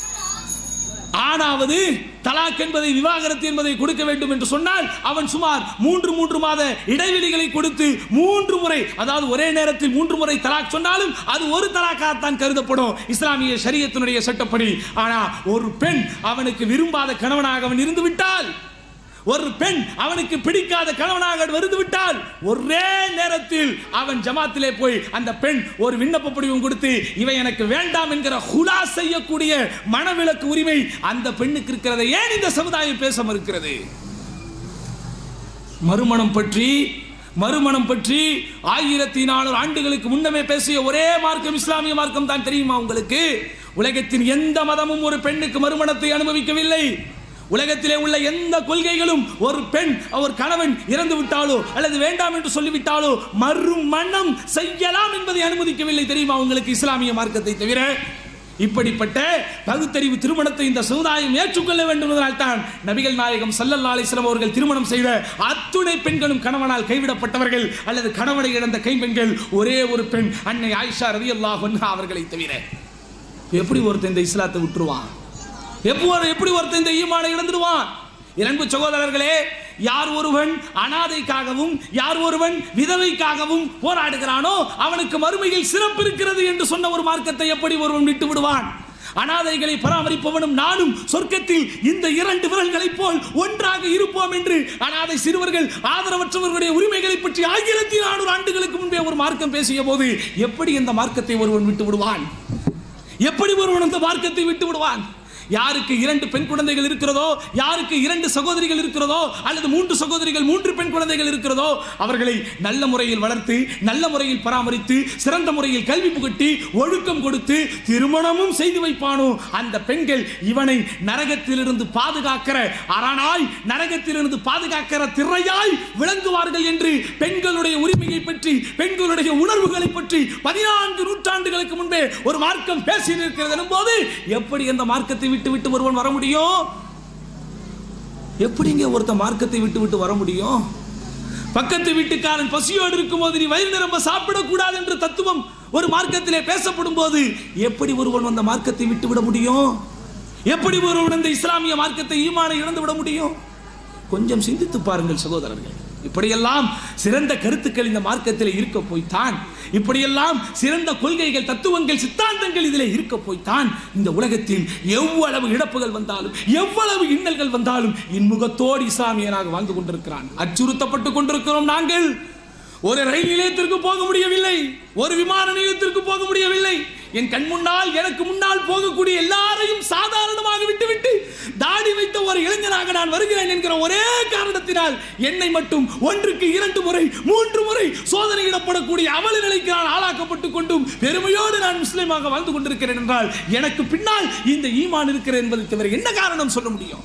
ஆனாவது தலாக் என்பதை, விவாகரத்து என்பதை கொடுக்க வேண்டும் என்று சொன்னால் அவன் சுமார் 3 மாத இடைவெளிகளை கொடுத்து 3 முறை, அதாவது ஒரே நேரத்தில் 3 முறை தலாக் சொன்னாலும் அது ஒரு தலாக்காகத்தான் கருதப்படும் இஸ்லாமிய ஷரியத்தினுடைய சட்டப்படி. ஆனா ஒரு பெண் அவனுக்கு விரும்பாத கணவனாக அவன் இருந்து விட்டால், ஒரு பெண் அவனுக்கு பிடிக்காத கணவனாக இருந்து விட்டால் ஒரே நேரத்தில் அவன் ஜமாத்திலே போய் அந்த பெண் ஒரு விண்ணப்ப படிவம் கொடுத்து இவன் எனக்கு வேண்டாம் என்கிற ஹுலா செய்யக்கூடிய மனவிலக்கு உரிமை அந்த பெண்ணுக்கு இருக்கிறது. ஏன் இந்த சமுதாயம் பேச மறுக்கிறது? மறுமணம் பற்றி 1400 ஆண்டுகளுக்கு முன்னமே பேசிய ஒரே மார்க்கம் இஸ்லாமிய மார்க்கம் தான். தெரியுமா உங்களுக்கு? உலகத்தின் எந்த மதமும் ஒரு பெண்ணுக்கு மறுமணத்தை அனுபவிக்கவில்லை. உலகத்திலே உள்ள எந்த கொள்கைகளும் ஒரு பெண் அவர் கணவன் இறந்து விட்டாலோ அல்லது வேண்டாம் என்று சொல்லிவிட்டாலோ மறுமணம் செய்யலாம் என்பதை அனுமதிக்கவில்லை. தெரியுமா உங்களுக்கு? இஸ்லாமிய மார்க்கத்தை தவிர. இப்படிப்பட்ட பகுத்தறிவு திருமணத்தை இந்த சமுதாயம் ஏற்றுக்கொள்ள வேண்டும் என்பதால் தான் நபிகள் நாயகம் ஸல்லல்லாஹு அலைஹி வஸல்லம் அவர்கள் திருமணம் செய்த அத்துணை பெண்களும் கணவனால் கைவிடப்பட்டவர்கள் அல்லது கணவனை இழந்த கைம்பெண்கள் ஒரே ஒரு பெண் அன்னை ஆயிஷா ரலியல்லாஹு அன்ஹா அவர்களை தவிர. எப்படி ஒருத்தன் இந்த இஸ்லாத்தை விட்டுருவான்? எப்படி ஒருத்தன் இந்த ஈமானை இழந்துடுவான்? அன்பு சகோதரர்களே, யார் ஒருவன் அனாதைக்காகவும் யார் ஒருவன் விதவைக்காகவும் போராடுகிறானோ அவனுக்கு மறுமையில் சிறப்பு இருக்கிறது என்று சொன்ன ஒரு மார்க்கத்தை எப்படி ஒருவன் விட்டு விடுவான்? அனாதைகளை பராமரிப்பவனும் நானும் சொர்க்கத்தில் இந்த 2 விரல்களைப் போல் ஒன்றாக இருப்போம் என்று அனாதை சிறுவர்கள் ஆதரவற்றவர்களுடைய உரிமைகளை பற்றி 1400 ஆண்டுகளுக்கு முன்பே ஒரு மார்க்கம் பேசிய போது எப்படி இந்த மார்க்கத்தை ஒருவன் விட்டு விடுவான்? எப்படி ஒருவன் அந்த மார்க்கத்தை விட்டு விடுவான்? யாருக்கு 2 பெண் குழந்தைகள் இருக்கிறதோ, யாருக்கு 2 சகோதரிகள் இருக்கிறதோ, அல்லது 3 சகோதரிகள் 3 பெண் குழந்தைகள் இருக்கிறதோ, அவர்களை நல்ல முறையில் வளர்த்து நல்ல முறையில் பராமரித்து சிறந்த முறையில் கல்வி புகட்டி ஒழுக்கம் கொடுத்து திருமணமும் செய்து வைப்பானோ அந்த பெண்கள் இவனை நரகத்திலிருந்து பாதுகாக்கிற அரணாய், நரகத்திலிருந்து பாதுகாக்கிற திரையாய் விளங்குவார்கள் என்று பெண்களுடைய உரிமையை பற்றி, பெண்களுடைய உணர்வுகளை பற்றி 14 நூற்றாண்டுகளுக்கு முன்பே ஒரு மார்க்கம் பேசியிருக்கிறது எனும் போது எப்படி அந்த மார்க்கத்தை விட்டு விட்டு ஒருவன் வர முடியும்? எப்படிங்க ஒருத்த மார்க்கத்தை விட்டு விட்டு வர முடியும்? பக்கத்து வீட்டுக்காரன் பசியோடு இருக்கும் போது நீ வயிறு நிரம்ப சாப்பிடக்கூடாது என்ற தத்துவம் ஒரு மார்க்கத்திலே பேசப்படும் போது எப்படி ஒருவன் அந்த மார்க்கத்தை விட்டு விட முடியும்? எப்படி ஒருவன் அந்த இஸ்லாமிய மார்க்கத்தை ஈமானை இழந்து விட முடியும்? கொஞ்சம் சிந்தித்து பாருங்கள் சகோதரர்கள். இப்படியெல்லாம் சிறந்த கருத்துக்கள் இந்த மார்க்கத்தில் இருக்க போய்த்தான், இப்படியெல்லாம் சிறந்த கொள்கைகள், தத்துவங்கள், சித்தாந்தங்கள் இதில் இருக்க போய்த்தான் இந்த உலகத்தில் எவ்வளவு இழப்புகள் வந்தாலும், எவ்வளவு இன்னல்கள் வந்தாலும் இன்முகத்தோடு இஸ்லாமியனாக வாழ்ந்து கொண்டிருக்கிறான். அச்சுறுத்தப்பட்டு கொண்டிருக்கிறோம் நாங்கள். ஒரு ரயில் நிலையத்திற்கு போக முடியவில்லை, ஒரு விமான நிலையத்திற்கு போக முடியவில்லை. என் கண் முன்னால் எனக்கு முன்னால் போகக்கூடிய எல்லாரையும் சாதாரணமாக விட்டுவிட்டு தாடி வைத்த ஒரு இளைஞனாக நான் வருகிறேன் என்கிற ஒரே காரணத்தினால் என்னை மட்டும் 1க்கு 2 முறை 3 முறை சோதனையிடப்படக்கூடிய அவல நிலைக்கு நான் ஆளாக்கப்பட்டுக் கொண்டும் பெருமையோடு நான் முஸ்லீமாக வாழ்ந்து கொண்டிருக்கிறேன் என்றால் எனக்கு பின்னால் இந்த ஈமான் இருக்கிறது என்பதை தவிர என்ன காரணம் சொல்ல முடியும்?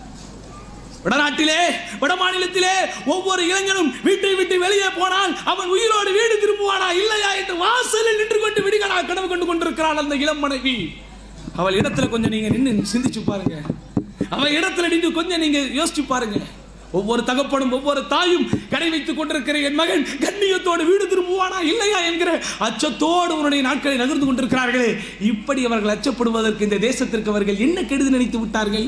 வடநாட்டிலே, வட மாநிலத்திலே ஒவ்வொரு இளைஞனும் வீட்டை விட்டு வெளியே போனால் அவன் உயிரோடு வீடு திரும்புவானா இல்லையா என்று வாசலில் நின்று கொண்டு விடுகளா கனவு கொண்டு கொண்டிருக்கிறாள் அந்த இளம் மனைவி. அவள் இடத்துல கொஞ்சம் நீங்க நின்று சிந்திச்சு பாருங்க. அவள் இடத்துல நின்று கொஞ்சம் நீங்க யோசிச்சு பாருங்க. ஒவ்வொரு தகப்பனும் ஒவ்வொரு தாயும் கடை வைத்துக் கொண்டிருக்கிற என் மகன் கண்ணியத்தோடு வீடு திரும்புவானா இல்லையா என்கிற அச்சத்தோடு உன்னுடைய நாட்களை நகர்ந்து கொண்டிருக்கிறார்களே. இப்படி அவர்கள் அச்சப்படுவதற்கு இந்த தேசத்திற்கு அவர்கள் என்ன கெடுதி நினைத்து விட்டார்கள்?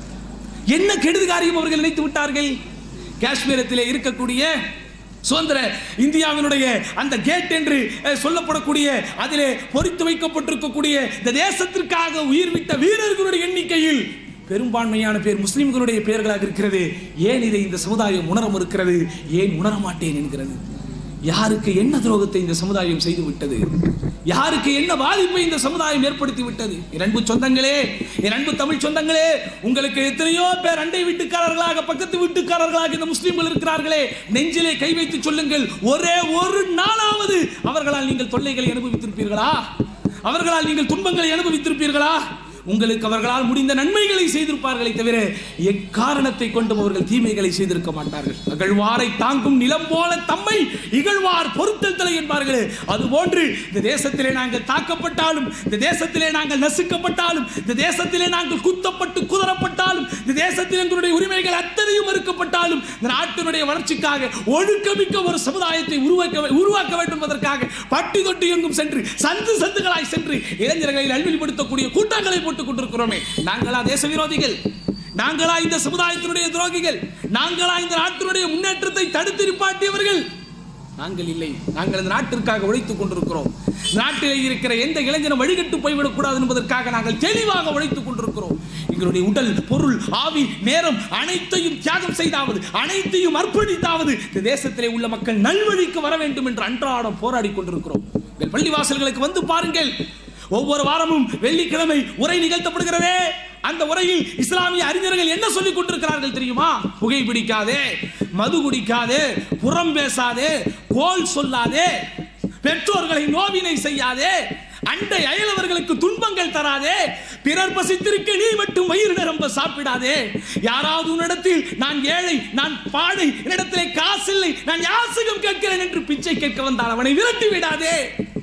என்ன கெடுதி காரியம் அவர்கள் நினைத்து விட்டார்கள்? காஷ்மீரத்திலே இருக்கக்கூடிய சுதந்திர இந்தியாவினுடைய அந்த கேட் என்று சொல்லப்படக்கூடிய அதிலே பொறித்து வைக்கப்பட்டிருக்கக்கூடிய இந்த தேசத்திற்காக உயிர் விட்ட வீரர்களுடைய எண்ணிக்கையில் பெரும்பான்மையான பேர் முஸ்லிம்களுடைய பெயர்களாக இருக்கிறது. ஏன் இதை இந்த சமுதாயம் உணர மறுக்கிறது? ஏன் உணர மாட்டேன் என்கிறது? யாருக்கு என்ன துரோகத்தை இந்த சமுதாயம் செய்து விட்டது? யாருக்கு என்ன பாதிப்பை இந்த சமுதாயம் ஏற்படுத்தி விட்டது? என் அன்பு சொந்தங்களே, என் அன்பு தமிழ் சொந்தங்களே, உங்களுக்கு எத்தனையோ பேர் அண்டை வீட்டுக்காரர்களாக, பக்கத்து வீட்டுக்காரர்களாக இந்த முஸ்லிம்கள் இருக்கிறார்களே, நெஞ்சிலே கை வைத்து சொல்லுங்கள், ஒரே ஒரு நாளாவது அவர்களால் நீங்கள் தொல்லைகளை அனுபவித்திருப்பீர்களா? அவர்களால் நீங்கள் துன்பங்களை அனுபவித்திருப்பீர்களா? உங்களுக்கு அவர்களால் முடிந்த நன்மைகளை செய்திருப்பார்களே தவிர எக்காரணத்தை கொண்டும் அவர்கள் தீமைகளை செய்திருக்க மாட்டார்கள். அகழ்வாரை தாங்கும் நிலம் போல தம்மை இகழ்வார் பொறுத்தல் தலை என்பார்களே, அதுபோன்று இந்த தேசத்திலே நாங்கள் தாக்கப்பட்டாலும், இந்த தேசத்திலே நாங்கள் நசுக்கப்பட்டாலும், இந்த தேசத்திலே நாங்கள் குத்தப்பட்டு குதறப்பட்டாலும், இந்த தேசத்தில் எங்களுடைய உரிமைகள் அத்தனையும் மறுக்கப்பட்டாலும், இந்த நாட்டினுடைய வளர்ச்சிக்காக ஒழுக்கமிக்க ஒரு சமுதாயத்தை உருவாக்க வேண்டும் என்பதற்காக பட்டி தொட்டி எங்கும் சென்று சந்து சந்துகளாய் சென்று இளைஞர்களை நல்வழிப்படுத்தக்கூடிய கூட்டங்களை போட்டுக் கொண்டிருக்கிறோமே. நாங்களா தேச விரோதிகள்? நாங்களா இந்த சமுதாயத்தினுடைய துரோகிகள்? நாங்களா இந்த நாட்டினுடைய முன்னேற்றத்தை தடுத்து நிப்பாட்டியவர்கள்? நாங்கள் இல்லை. நாங்கள் இந்த நாட்டிற்காக உழைத்துக் கொண்டிருக்கிறோம். நாட்டிலே இருக்கிற எந்த இளைஞனும் வழிகட்டு போய்விடக் கூடாது என்பதற்காக நாங்கள் தெளிவாக உழைத்துக் கொண்டிருக்கிறோம். எங்களுடைய உடல், பொருள், ஆவி, நேரம் அனைத்தையும் தியாகம் செய்தாவது, அனைத்தையும் அர்ப்பணித்தாவது இந்த தேசத்திலே உள்ள மக்கள் நல்வழிக்கு வர வேண்டும் என்று அன்றாடம் போராடி கொண்டிருக்கிறோம். பள்ளிவாசல்களுக்கு வந்து பாருங்கள். ஒவ்வொரு வாரமும் வெள்ளிக்கிழமை உரை நிகழ்த்தப்படுகிறதே, அந்த உரையில் இஸ்லாமிய அறிஞர்கள் என்ன சொல்லிக் கொண்டிருக்கிறார்கள் தெரியுமா? புகை பிடிக்காதே, மது குடிக்காதே, புறம் பேசாதே, கோல் சொல்லாதே, பெற்றோர்களை நோவினை செய்யாதே, அண்டை அயலவர்களுக்கு துன்பங்கள் தராதே, பிறர் பசித்திருக்க நீ மட்டும் வயிறு நிரம்ப சாப்பிடாதே, யாராவது உன்னிடத்தில் நான் ஏழை, நான் பாடை, என்னிடத்திலே காசு இல்லை, நான் யாசகம் கேட்கிறேன் என்று பிச்சை கேட்க வந்தால் அவனை விரட்டி விடாதே.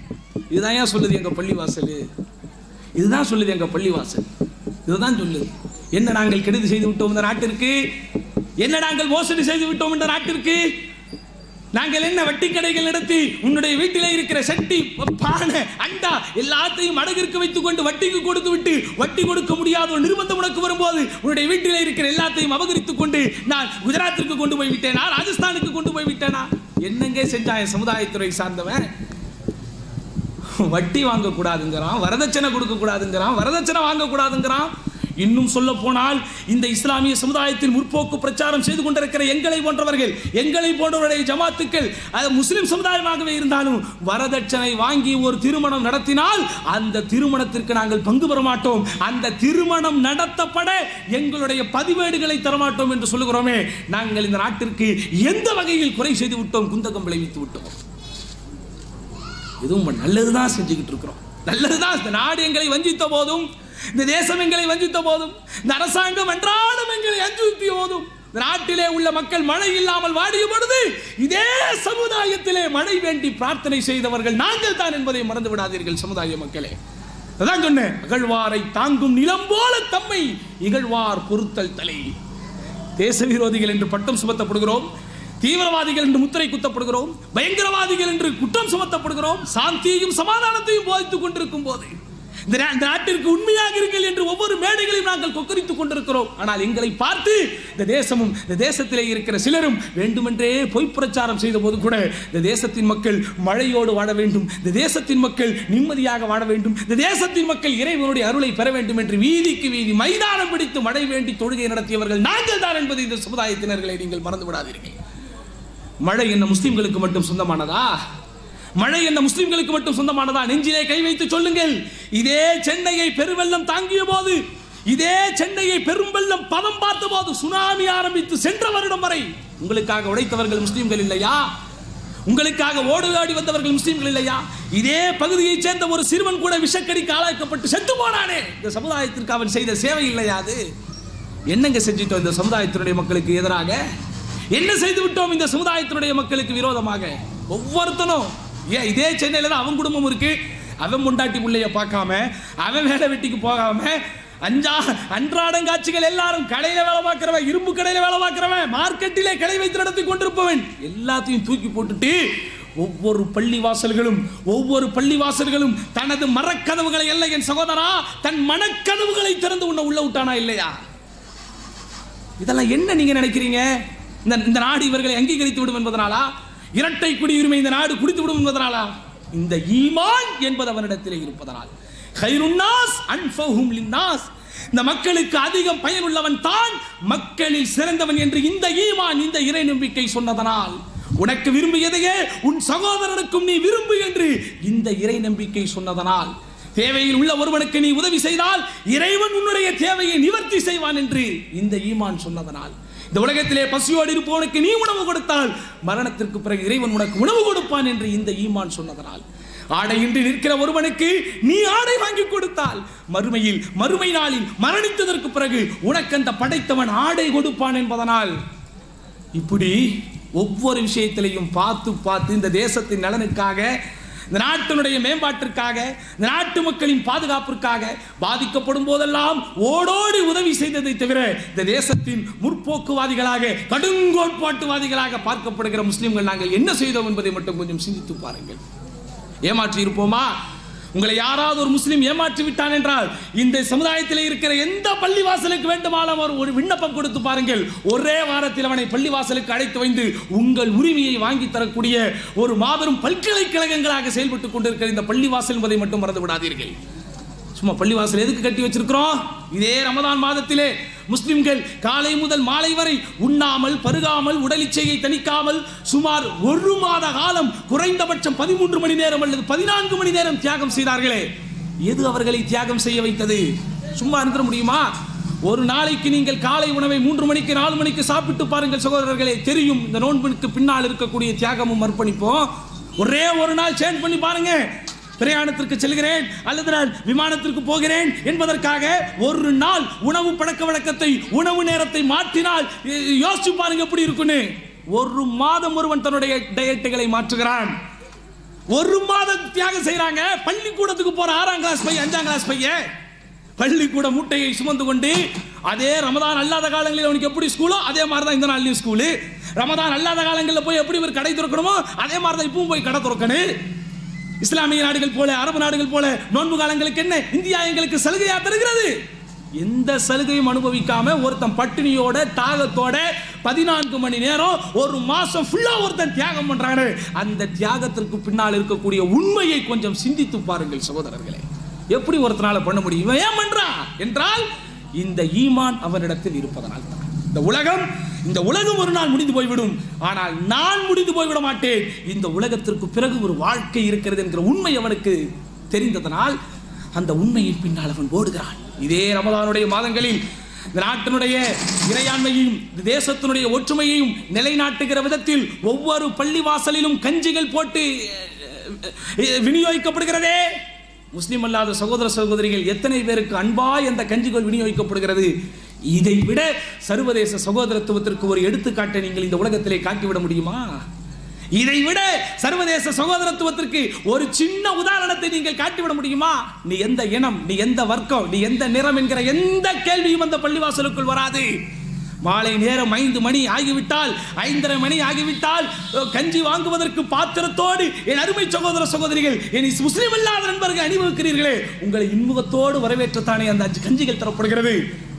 இதுதான் சொல்லுது எங்க பள்ளிவாசல். இதுதான் சொல்லுது எங்க பள்ளிவாசல். இதுதான் சொல்லுது. என்ன நாங்கள் கெடுதி செய்து விட்டோம் இந்த நாட்டிற்கு? என்ன நாங்கள் மோசடி செய்து விட்டோம் இந்த நாட்டிற்கு? நாங்கள் என்ன வட்டி கடைகள் நடத்தி உன்னுடைய வீட்டிலே இருக்கிற சட்டி பானை அண்டா எல்லாத்தையும் அடகிற்கு வைத்துக் கொண்டு வட்டிக்கு கொடுத்து விட்டு வட்டி கொடுக்க முடியாத ஒரு நிர்பந்தம் உனக்கு வரும்போது உன்னுடைய வீட்டிலே இருக்கிற எல்லாத்தையும் அபகரித்துக் கொண்டு நான் குஜராத்திற்கு கொண்டு போய் விட்டேனா, ராஜஸ்தானுக்கு கொண்டு போய் விட்டேனா? என்னங்க செஞ்சாய சமுதாயத்துறை சார்ந்தவன்? வட்டி வாங்க கூடாதுங்கிறான், வரதட்சணை கொடுக்க கூடாதுங்கிறான், வரதட்சணை வாங்க கூடாதுங்கிறான். இன்னும் சொல்ல போனால் இந்த இஸ்லாமிய சமுதாயத்தில் முற்போக்கு பிரச்சாரம் செய்து கொண்டிருக்கிற எங்களை போன்றவருடைய ஜமாத்துக்கள் முஸ்லிம் சமுதாயமாகவே இருந்தாலும் வரதட்சணை வாங்கி ஒரு திருமணம் நடத்தினால் அந்த திருமணத்திற்கு நாங்கள் பங்கு பெற மாட்டோம், அந்த திருமணம் நடத்தப்பட எங்களுடைய பதிவேடுகளை தரமாட்டோம் என்று சொல்லுகிறோமே. நாங்கள் இந்த நாட்டிற்கு எந்த வகையில் குறை செய்து விட்டோம், குந்தகம் விளைவித்து விட்டோம்? எதுவும் நல்லதுதான் செஞ்சுக்கிட்டு இருக்கிறோம், நல்லதுதான். இந்த நாடு எங்களை வஞ்சித்த போதும், இந்த தேசம் எங்களை வஞ்சித்த போதும், இந்த அரசாங்கம் அன்றாடம் எங்களை அஞ்சுறுத்திய போதும், நாட்டிலே உள்ள மக்கள் மழை இல்லாமல் வாடிய பொழுது இதே சமுதாயத்திலே மழை வேண்டி பிரார்த்தனை செய்தவர்கள் நாங்கள் தான் என்பதை மறந்து விடாதீர்கள் சமுதாய மக்களே. அதான் சொன்னேன், அகழ்வாரை தாங்கும் நிலம் போல தம்மை இகழ்வார் பொறுத்தல் தலை. தேச விரோதிகள் என்று பட்டம் சுமத்தப்படுகிறோம், தீவிரவாதிகள் என்று முத்திரை குத்தப்படுகிறோம், பயங்கரவாதிகள் என்று குற்றம் சுமத்தப்படுகிறோம். சாந்தியையும் சமாதானத்தையும் போதித்துக் கொண்டிருக்கும் போது இந்த நாட்டிற்கு உண்மையாக இருங்கள் என்று ஒவ்வொரு மேடைகளையும் நாங்கள் கொக்கரித்துக் கொண்டிருக்கிறோம். ஆனால் எங்களை பார்த்து இந்த தேசமும் இந்த தேசத்திலே இருக்கிற சிலரும் வேண்டுமென்றே பொய் பிரச்சாரம் செய்த போது கூட இந்த தேசத்தின் மக்கள் மழையோடு வாழ வேண்டும், இந்த தேசத்தின் மக்கள் நிம்மதியாக வாழ வேண்டும், இந்த தேசத்தின் மக்கள் இறைவனுடைய அருளை பெற வேண்டும் என்று வீதிக்கு வீதி மைதானம் பிடித்து மழை வேண்டி தொழுகை நடத்தியவர்கள் நாங்கள் தான் என்பது இந்த சமுதாயத்தினர்களை நீங்கள் மறந்து விடாதீர்கள். மழை என்ன முஸ்லிம்களுக்கு மட்டும் சொந்தமானதா? மழை என்ன முஸ்லிம்களுக்கு மட்டும் சொந்தமானதா? நெஞ்சிலே கை வைத்து சொல்லுங்கள். இதே சென்னையை பெருவெள்ளம் தாங்கிய போது, இதே சென்னையை பெரும் வெள்ளம் பதம் பார்த்த போது, சுனாமி ஆரம்பித்து சென்ற வருடம் வரை உங்களுக்காக உழைத்தவர்கள் முஸ்லிம்கள் இல்லையா? உங்களுக்காக ஓடுகாடி வந்தவர்கள் முஸ்லிம்கள் இல்லையா? இதே பகுதியைச் சேர்ந்த ஒரு சிறுவன் கூட விஷக்கடிக்கு ஆளாக்கப்பட்டு செத்து போனானே, இந்த சமுதாயத்திற்கு அவன் செய்த சேவை இல்லையா? அது என்னங்க செஞ்சிட்டோம் இந்த சமுதாயத்தினுடைய மக்களுக்கு எதிராக? என்ன செய்து விட்டோம் இந்த சமுதாயத்தினுடைய மக்களுக்கு விரோதமாக? ஒவ்வொருத்தனும் இதே சென்னையில தான் அவன் குடும்பம் இருக்கு, அவன் முண்டாட்டி பிள்ளைய பார்க்காம, அவன் வேலை வெட்டிக்கு போகாம, அன்றாடங்காட்சிகள் எல்லாரும் கடையில வேலை பார்க்கிறவன், இரும்பு கடையில வேலை பார்க்கிறவன், மார்க்கெட்டிலே கடை வைத்து நடத்தி கொண்டிருப்பவன் எல்லாத்தையும் தூக்கி போட்டுட்டு ஒவ்வொரு பள்ளிவாசல்களும் தனது மரக்கதவுகளை அல்ல என் சகோதரா, தன் மனக்கதவுகளை திறந்து உள்ள விட்டானா இல்லையா? இதெல்லாம் என்ன நீங்க நினைக்கிறீங்க? இந்த நாடு இவர்களை அங்கீகரித்து விடும் என்பதனாலா? இரட்டை குடியுரிமை இந்த நாடு குடித்து விடும் என்பதனாலா? இந்த ஈமான் என்பது அவனிடத்திலே இருப்பதனால். கைருன்னாஸ் அன்ஃபஹும் லின்னாஸ், இந்த மக்களுக்கு அதிகம் பயனுள்ளவன் தான் மக்களில் சிறந்தவன் என்று இந்த ஈமான், இந்த இறை நம்பிக்கை சொன்னதனால், உனக்கு விரும்பியதையே உன் சகோதரனுக்கும் நீ விரும்பு என்று இந்த இறை நம்பிக்கை சொன்னதனால், தேவையில் உள்ள ஒருவனுக்கு நீ உதவி செய்தால் இறைவன் உன்னுடைய தேவையை நிவர்த்தி செய்வான் என்று இந்த ஈமான் சொன்னதனால், இந்த உலகத்திலே பசியோடு இருப்பவனுக்கு நீ உணவு கொடுத்தால் மரணத்திற்கு பிறகு இறைவன் உனக்கு உணவு கொடுப்பான் என்று இந்த ஈமான் சொன்னதனால், ஆடையின்றி நிற்கிற ஒருவனுக்கு நீ ஆடை வாங்கி கொடுத்தால் மறுமை நாளில் மரணித்ததற்கு பிறகு உனக்கு அந்த படைத்தவன் ஆடை கொடுப்பான் என்பதனால், இப்படி ஒவ்வொரு விஷயத்திலையும் பார்த்து இந்த தேசத்தின் நலனுக்காக, இந்த நாட்டினுடைய மேம்பாட்டிற்காக, இந்த நாட்டு மக்களின் பாதுகாப்பிற்காக பாதிக்கப்படும் போதெல்லாம் ஓடோடி உதவி செய்ததை தவிர இந்த தேசத்தின் முற்போக்குவாதிகளாக, கடுங்கோட்பாட்டுவாதிகளாக பார்க்கப்படுகிற முஸ்லிம்கள் நாங்கள் என்ன செய்தோம் என்பதை மட்டும் கொஞ்சம் சிந்தித்து பாருங்கள். ஏமாற்றி இருப்போமா? உங்களை யாராவது ஒரு முஸ்லிம் ஏமாற்றி விட்டான் என்றால் இந்த சமுதாயத்தில் இருக்கிற எந்த பள்ளிவாசலுக்கு வேண்டுமானாலும் ஒரு விண்ணப்பம் கொடுத்து பாருங்கள். ஒரே வாரத்தில் அவனை பள்ளிவாசலுக்கு அழைத்து வந்து உங்கள் உரிமையை வாங்கி தரக்கூடிய ஒரு மாபெரும் பல்கலைக்கழகங்களாக செயல்பட்டுக் கொண்டிருக்கிற இந்த பள்ளிவாசல் என்பதை மட்டும் மறந்து விடாதீர்கள். சும்மா பள்ளிவாசல் எதுக்கு கட்டி வச்சிருக்கிறோம்? இதே ரமதான் மாதத்திலே முஸ்லிம்கள் காலை முதல் மாலை வரை உண்ணாமல் பருகாமல் உடலிச்சையை தணிக்காமல் சுமார் ஒரு மாத காலம் குறைந்தபட்சம் 13 மணி நேரம் அல்லது 14 மணி நேரம் தியாகம் செய்தார்களே, எது அவர்களை தியாகம் செய்ய வைத்தது? சும்மா இருந்துட முடியுமா? ஒரு நாளைக்கு நீங்கள் காலை உணவை 3 மணிக்கு 4 மணிக்கு சாப்பிட்டு பாருங்கள் சகோதரர்களே, தெரியும் இந்த நோன்பிற்கு பின்னால் இருக்கக்கூடிய தியாகமும் அர்ப்பணிப்போம். ஒரே ஒரு நாள் சேஞ்ச் பண்ணி பாருங்க. பிரயாணத்திற்கு செல்கிறேன் அல்லது நான் விமானத்திற்கு போகிறேன் என்பதற்காக ஒரு நாள் உணவு பழக்க வழக்கத்தை, உணவு நேரத்தை மாற்றினால் யோசிச்சு பாருங்க எப்படி இருக்குன்னு. ஒரு மாதம் ஒருவன் தன்னுடைய டயட்டுகளை மாற்றுகிறான். ஒரு மாதம் தியாகம் செய்யறாங்க. பள்ளிக்கூடத்துக்கு போற 6ஆம் கிளாஸ் பையன், 5ஆம் கிளாஸ் பையன் பள்ளிக்கூட மூட்டையை சுமந்து கொண்டு, அதே ரமதான் அல்லாத காலங்களில் அவனுக்கு எப்படி ஸ்கூலோ அதே மாதிரி தான் இந்த நாள்லயும் ஸ்கூலு. ரமதான் அல்லாத காலங்களில் போய் எப்படி ஒரு கடை திறக்கணுமோ அதே மாதிரி தான் இப்பவும் போய் கடை திறக்கணும். இஸ்லாமிய நாடுகள் போல, அரபு நாடுகள் போல நோன்பு காலங்களுக்கு என்ன இந்தியா எங்களுக்கு சலுகையா தருகிறது? எந்த சலுகையும் அனுபவிக்காம ஒருத்தன் பட்டினியோட தாகத்தோட 14 மணி நேரம் ஒரு மாசம் ஃபுல்லா ஒருத்தன் தியாகம் பண்றானே, அந்த தியாகத்திற்கு பின்னால் இருக்கக்கூடிய உண்மையை கொஞ்சம் சிந்தித்து பாருங்கள் சகோதரர்களே. எப்படி ஒருத்தனால பண்ண முடியும்? இவன் ஏன் பண்றான் என்றால் இந்த ஈமான் அவனிடத்தில் இருப்பதனால் தான். இந்த உலகம் ஒரு நாள் முடிந்து போய்விடும், ஆனால் நான் முடிந்து போய்விட மாட்டேன். இந்த உலகத்திற்கு பிறகு ஒரு வாழ்க்கை இருக்கிறது என்கிற உண்மை அவனுக்கு தெரிந்ததனால் அந்த உண்மையின் பின்னால் அவன் ஓடுகிறான். இதே ரமதானுடைய மாதங்களில் இந்த நாட்டினுடைய இறையாண்மையையும் தேசத்தினுடைய ஒற்றுமையையும் நிலைநாட்டுகிற விதத்தில் ஒவ்வொரு பள்ளிவாசலிலும் கஞ்சிகள் போட்டு விநியோகிக்கப்படுகிறதே. முஸ்லிம் அல்லாத சகோதர சகோதரிகள் எத்தனை பேருக்கு அன்பாய் அந்த கஞ்சிகள் விநியோகிக்கப்படுகிறது? இதை விட சர்வதேச சகோதரத்துவத்திற்கு ஒரு எடுத்துக்காட்டை நீங்கள் இந்த உலகத்திலே காட்டிவிட முடியுமா? இதை விட சர்வதேச சகோதரத்துவத்திற்கு ஒரு சின்ன உதாரணத்தை நீங்கள் காட்டிவிட முடியுமா? நீ எந்த இனம், நீ எந்த வர்க்கம், நீ எந்த நிறம் என்கிற எந்த கேள்வியும் அந்த பள்ளிவாசலுக்குள் வராது. மாலை நேரம் 5 மணி ஆகிவிட்டால், 5:30 மணி ஆகிவிட்டால் கஞ்சி வாங்குவதற்கு பாத்திரத்தோடு என் அருமை சகோதர சகோதரிகள், என் முஸ்லிம் அல்லாத நண்பர்கள் அணிவகுக்கிறீர்களே, உங்களை இன்முகத்தோடு வரவேற்றத்தானே அந்த கஞ்சிகள் தரப்படுகிறது.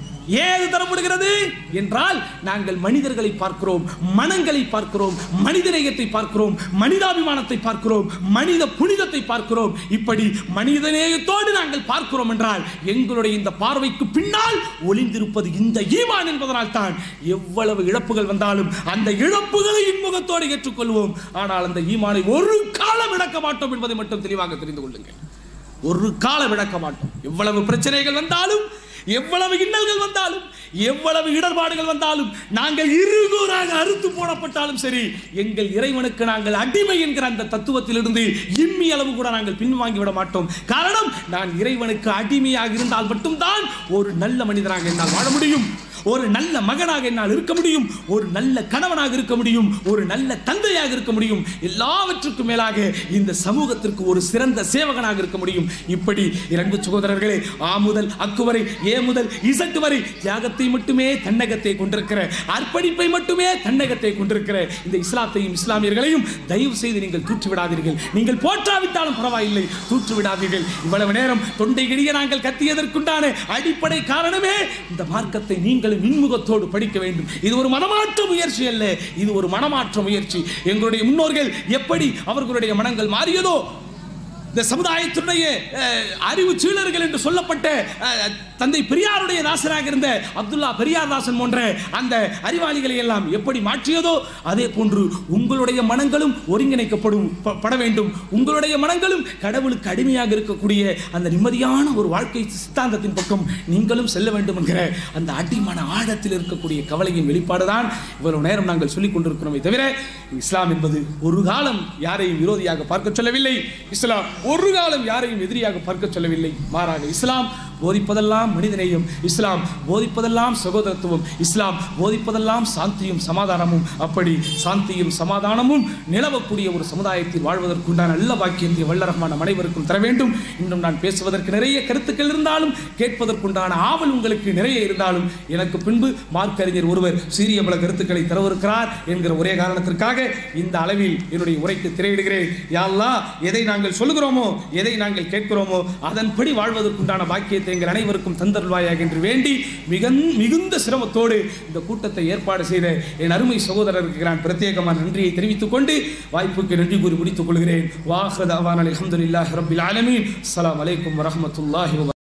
ஏது தரப்படுகிறது என்றால் நாங்கள் மனிதர்களை பார்க்கிறோம், மனங்களை பார்க்கிறோம், மனிதநேயத்தை பார்க்கிறோம், மனிதாபிமானத்தை பார்க்கிறோம், மனித புனிதத்தை பார்க்கிறோம். இப்படி மனிதநேயத்தோடு நாங்கள் பார்க்கிறோம் என்றால் எங்களுடைய இந்த பார்வைக்கு பின்னால் ஒளிந்திருப்பது இந்த ஈமான் என்பதனால் தான் எவ்வளவு இழப்புகள் வந்தாலும் அந்த இழப்புகளை இன்முகத்தோடு ஏற்றுக்கொள்வோம். ஆனால் அந்த ஈமானை ஒரு காலம் இழக்க மாட்டோம் என்பதை மட்டும் தெளிவாக தெரிந்து கொள்ளுங்கள். ஒரு காலம் இழக்க மாட்டோம். எவ்வளவு பிரச்சனைகள் வந்தாலும், எவ்வளவு இன்னல்கள் வந்தாலும், எவ்வளவு இடர்பாடுகள் வந்தாலும், நாங்கள் இருகூறாக அறுத்து போடப்பட்டாலும் சரி, எங்கள் இறைவனுக்கு நாங்கள் அடிமை என்கிற அந்த தத்துவத்திலிருந்து இம்மி அளவு கூட நாங்கள் பின்வாங்கி விட மாட்டோம். காரணம், நான் இறைவனுக்கு அடிமையாக இருந்தால் மட்டும்தான் ஒரு நல்ல மனிதனாக என்னால் வாழ முடியும், ஒரு நல்ல மகனாக என்னால் இருக்க முடியும், ஒரு நல்ல கணவனாக இருக்க முடியும், ஒரு நல்ல தந்தையாக இருக்க முடியும், எல்லாவற்றுக்கும் மேலாக இந்த சமூகத்திற்கு ஒரு சிறந்த சேவகனாக இருக்க முடியும். இப்படி இரண்டு சகோதரர்களே, ஆ முதல் அக்கு வரை, ஏ முதல் இசட்டு வரை தியாகத்தை மட்டுமே தன்னகத்தை கொண்டிருக்கிற, அர்ப்பணிப்பை மட்டுமே தன்னகத்தை கொண்டிருக்கிற இந்த இஸ்லாத்தையும் இஸ்லாமியர்களையும் தயவு செய்து நீங்கள் தூற்றிவிடாதீர்கள். நீங்கள் போற்றாவிட்டாலும் பரவாயில்லை, தூற்றிவிடாதீர்கள். இவ்வளவு நேரம் தொண்டை கிழிய நாங்கள் கத்தியதற்குண்டான அடிப்படை காரணமே இந்த மார்க்கத்தை நீங்கள் மின்முகத்தோடு படிக்க வேண்டும். இது ஒரு மனமாற்ற முயற்சி அல்ல, இது ஒரு மனமாற்ற முயற்சி. எங்களுடைய முன்னோர்கள் எப்படி அவர்களுடைய மனங்கள் மாறியதோ, இந்த சமுதாயத்தினுடைய அறிவு சீலர்கள் என்று சொல்லப்பட்ட தந்தை பெரியாருடைய தாசராக இருந்த அப்துல்லா பெரியார் தாசன் போன்ற அந்த அறிவாளிகளை எல்லாம் எப்படி மாற்றியதோ அதே போன்று உங்களுடைய மனங்களும் ஒருங்கிணைக்கப்பட வேண்டும். உங்களுடைய மனங்களும் கடவுளுக்கு அடிமையாக இருக்கக்கூடிய அந்த நிம்மதியான ஒரு வாழ்க்கை சித்தாந்தத்தின் பக்கம் நீங்களும் செல்ல வேண்டும் என்கிற அந்த அடிமன ஆழத்தில் இருக்கக்கூடிய கவலையின் வெளிப்பாடுதான் இவ்வளவு நேரம் நாங்கள் சொல்லிக் கொண்டிருக்கிறோமே தவிர, இஸ்லாம் என்பது ஒரு காலம் யாரையும் விரோதியாக பார்க்க சொல்லவில்லை. இஸ்லாம் ஒரு காலம் யாரையும் எதிரியாக பார்க்க சொல்லவில்லை. மாறாக இஸ்லாம் போதிப்பதெல்லாம் மனிதநேயம், இஸ்லாம் போதிப்பதெல்லாம் சகோதரத்துவம், இஸ்லாம் போதிப்பதெல்லாம் சாந்தியும் சமாதானமும். அப்படி சாந்தியும் சமாதானமும் நிலவக்கூடிய ஒரு சமுதாயத்தில் வாழ்வதற்குண்டான நல்ல பாக்கியத்தை வல்லரஹ்மான் அனைவருக்கும் தர வேண்டும். இன்னும் நான் பேசுவதற்கு நிறைய கருத்துக்கள் இருந்தாலும், கேட்பதற்குண்டான ஆவல் உங்களுக்கு நிறைய இருந்தாலும், எனக்கு பின்பு மார்க்கறிஞர் ஒருவர் சீரிய பல கருத்துக்களை தரவிருக்கிறார் என்கிற ஒரே காரணத்திற்காக இந்த அளவில் என்னுடைய உரைக்கு திரையிடுகிறேன். யா அல்லாஹ், எதை நாங்கள் சொல்லுகிறோமோ, எதை நாங்கள் கேட்கிறோமோ அதன்படி வாழ்வதற்குண்டான பாக்கியத்தை எங்கள் அனைவருக்கும் தந்தருள்வாயாக என்று வேண்டி மிகுந்த சிரமத்தோடு இந்த கூட்டத்தை ஏற்பாடு செய்த என் அருமை சகோதரருக்கு நான் பிரத்யேகமான நன்றியை தெரிவித்துக் கொண்டு வாய்ப்புக்கு நன்றி கூறி முடித்துக் கொள்கிறேன். வாஹிரு தஅவானா அல்ஹம்துலில்லாஹி ரப்பில் ஆலமீன். அஸ்ஸலாமு அலைக்கும் வரஹ்மத்துல்லாஹி வபரகாத்துஹு.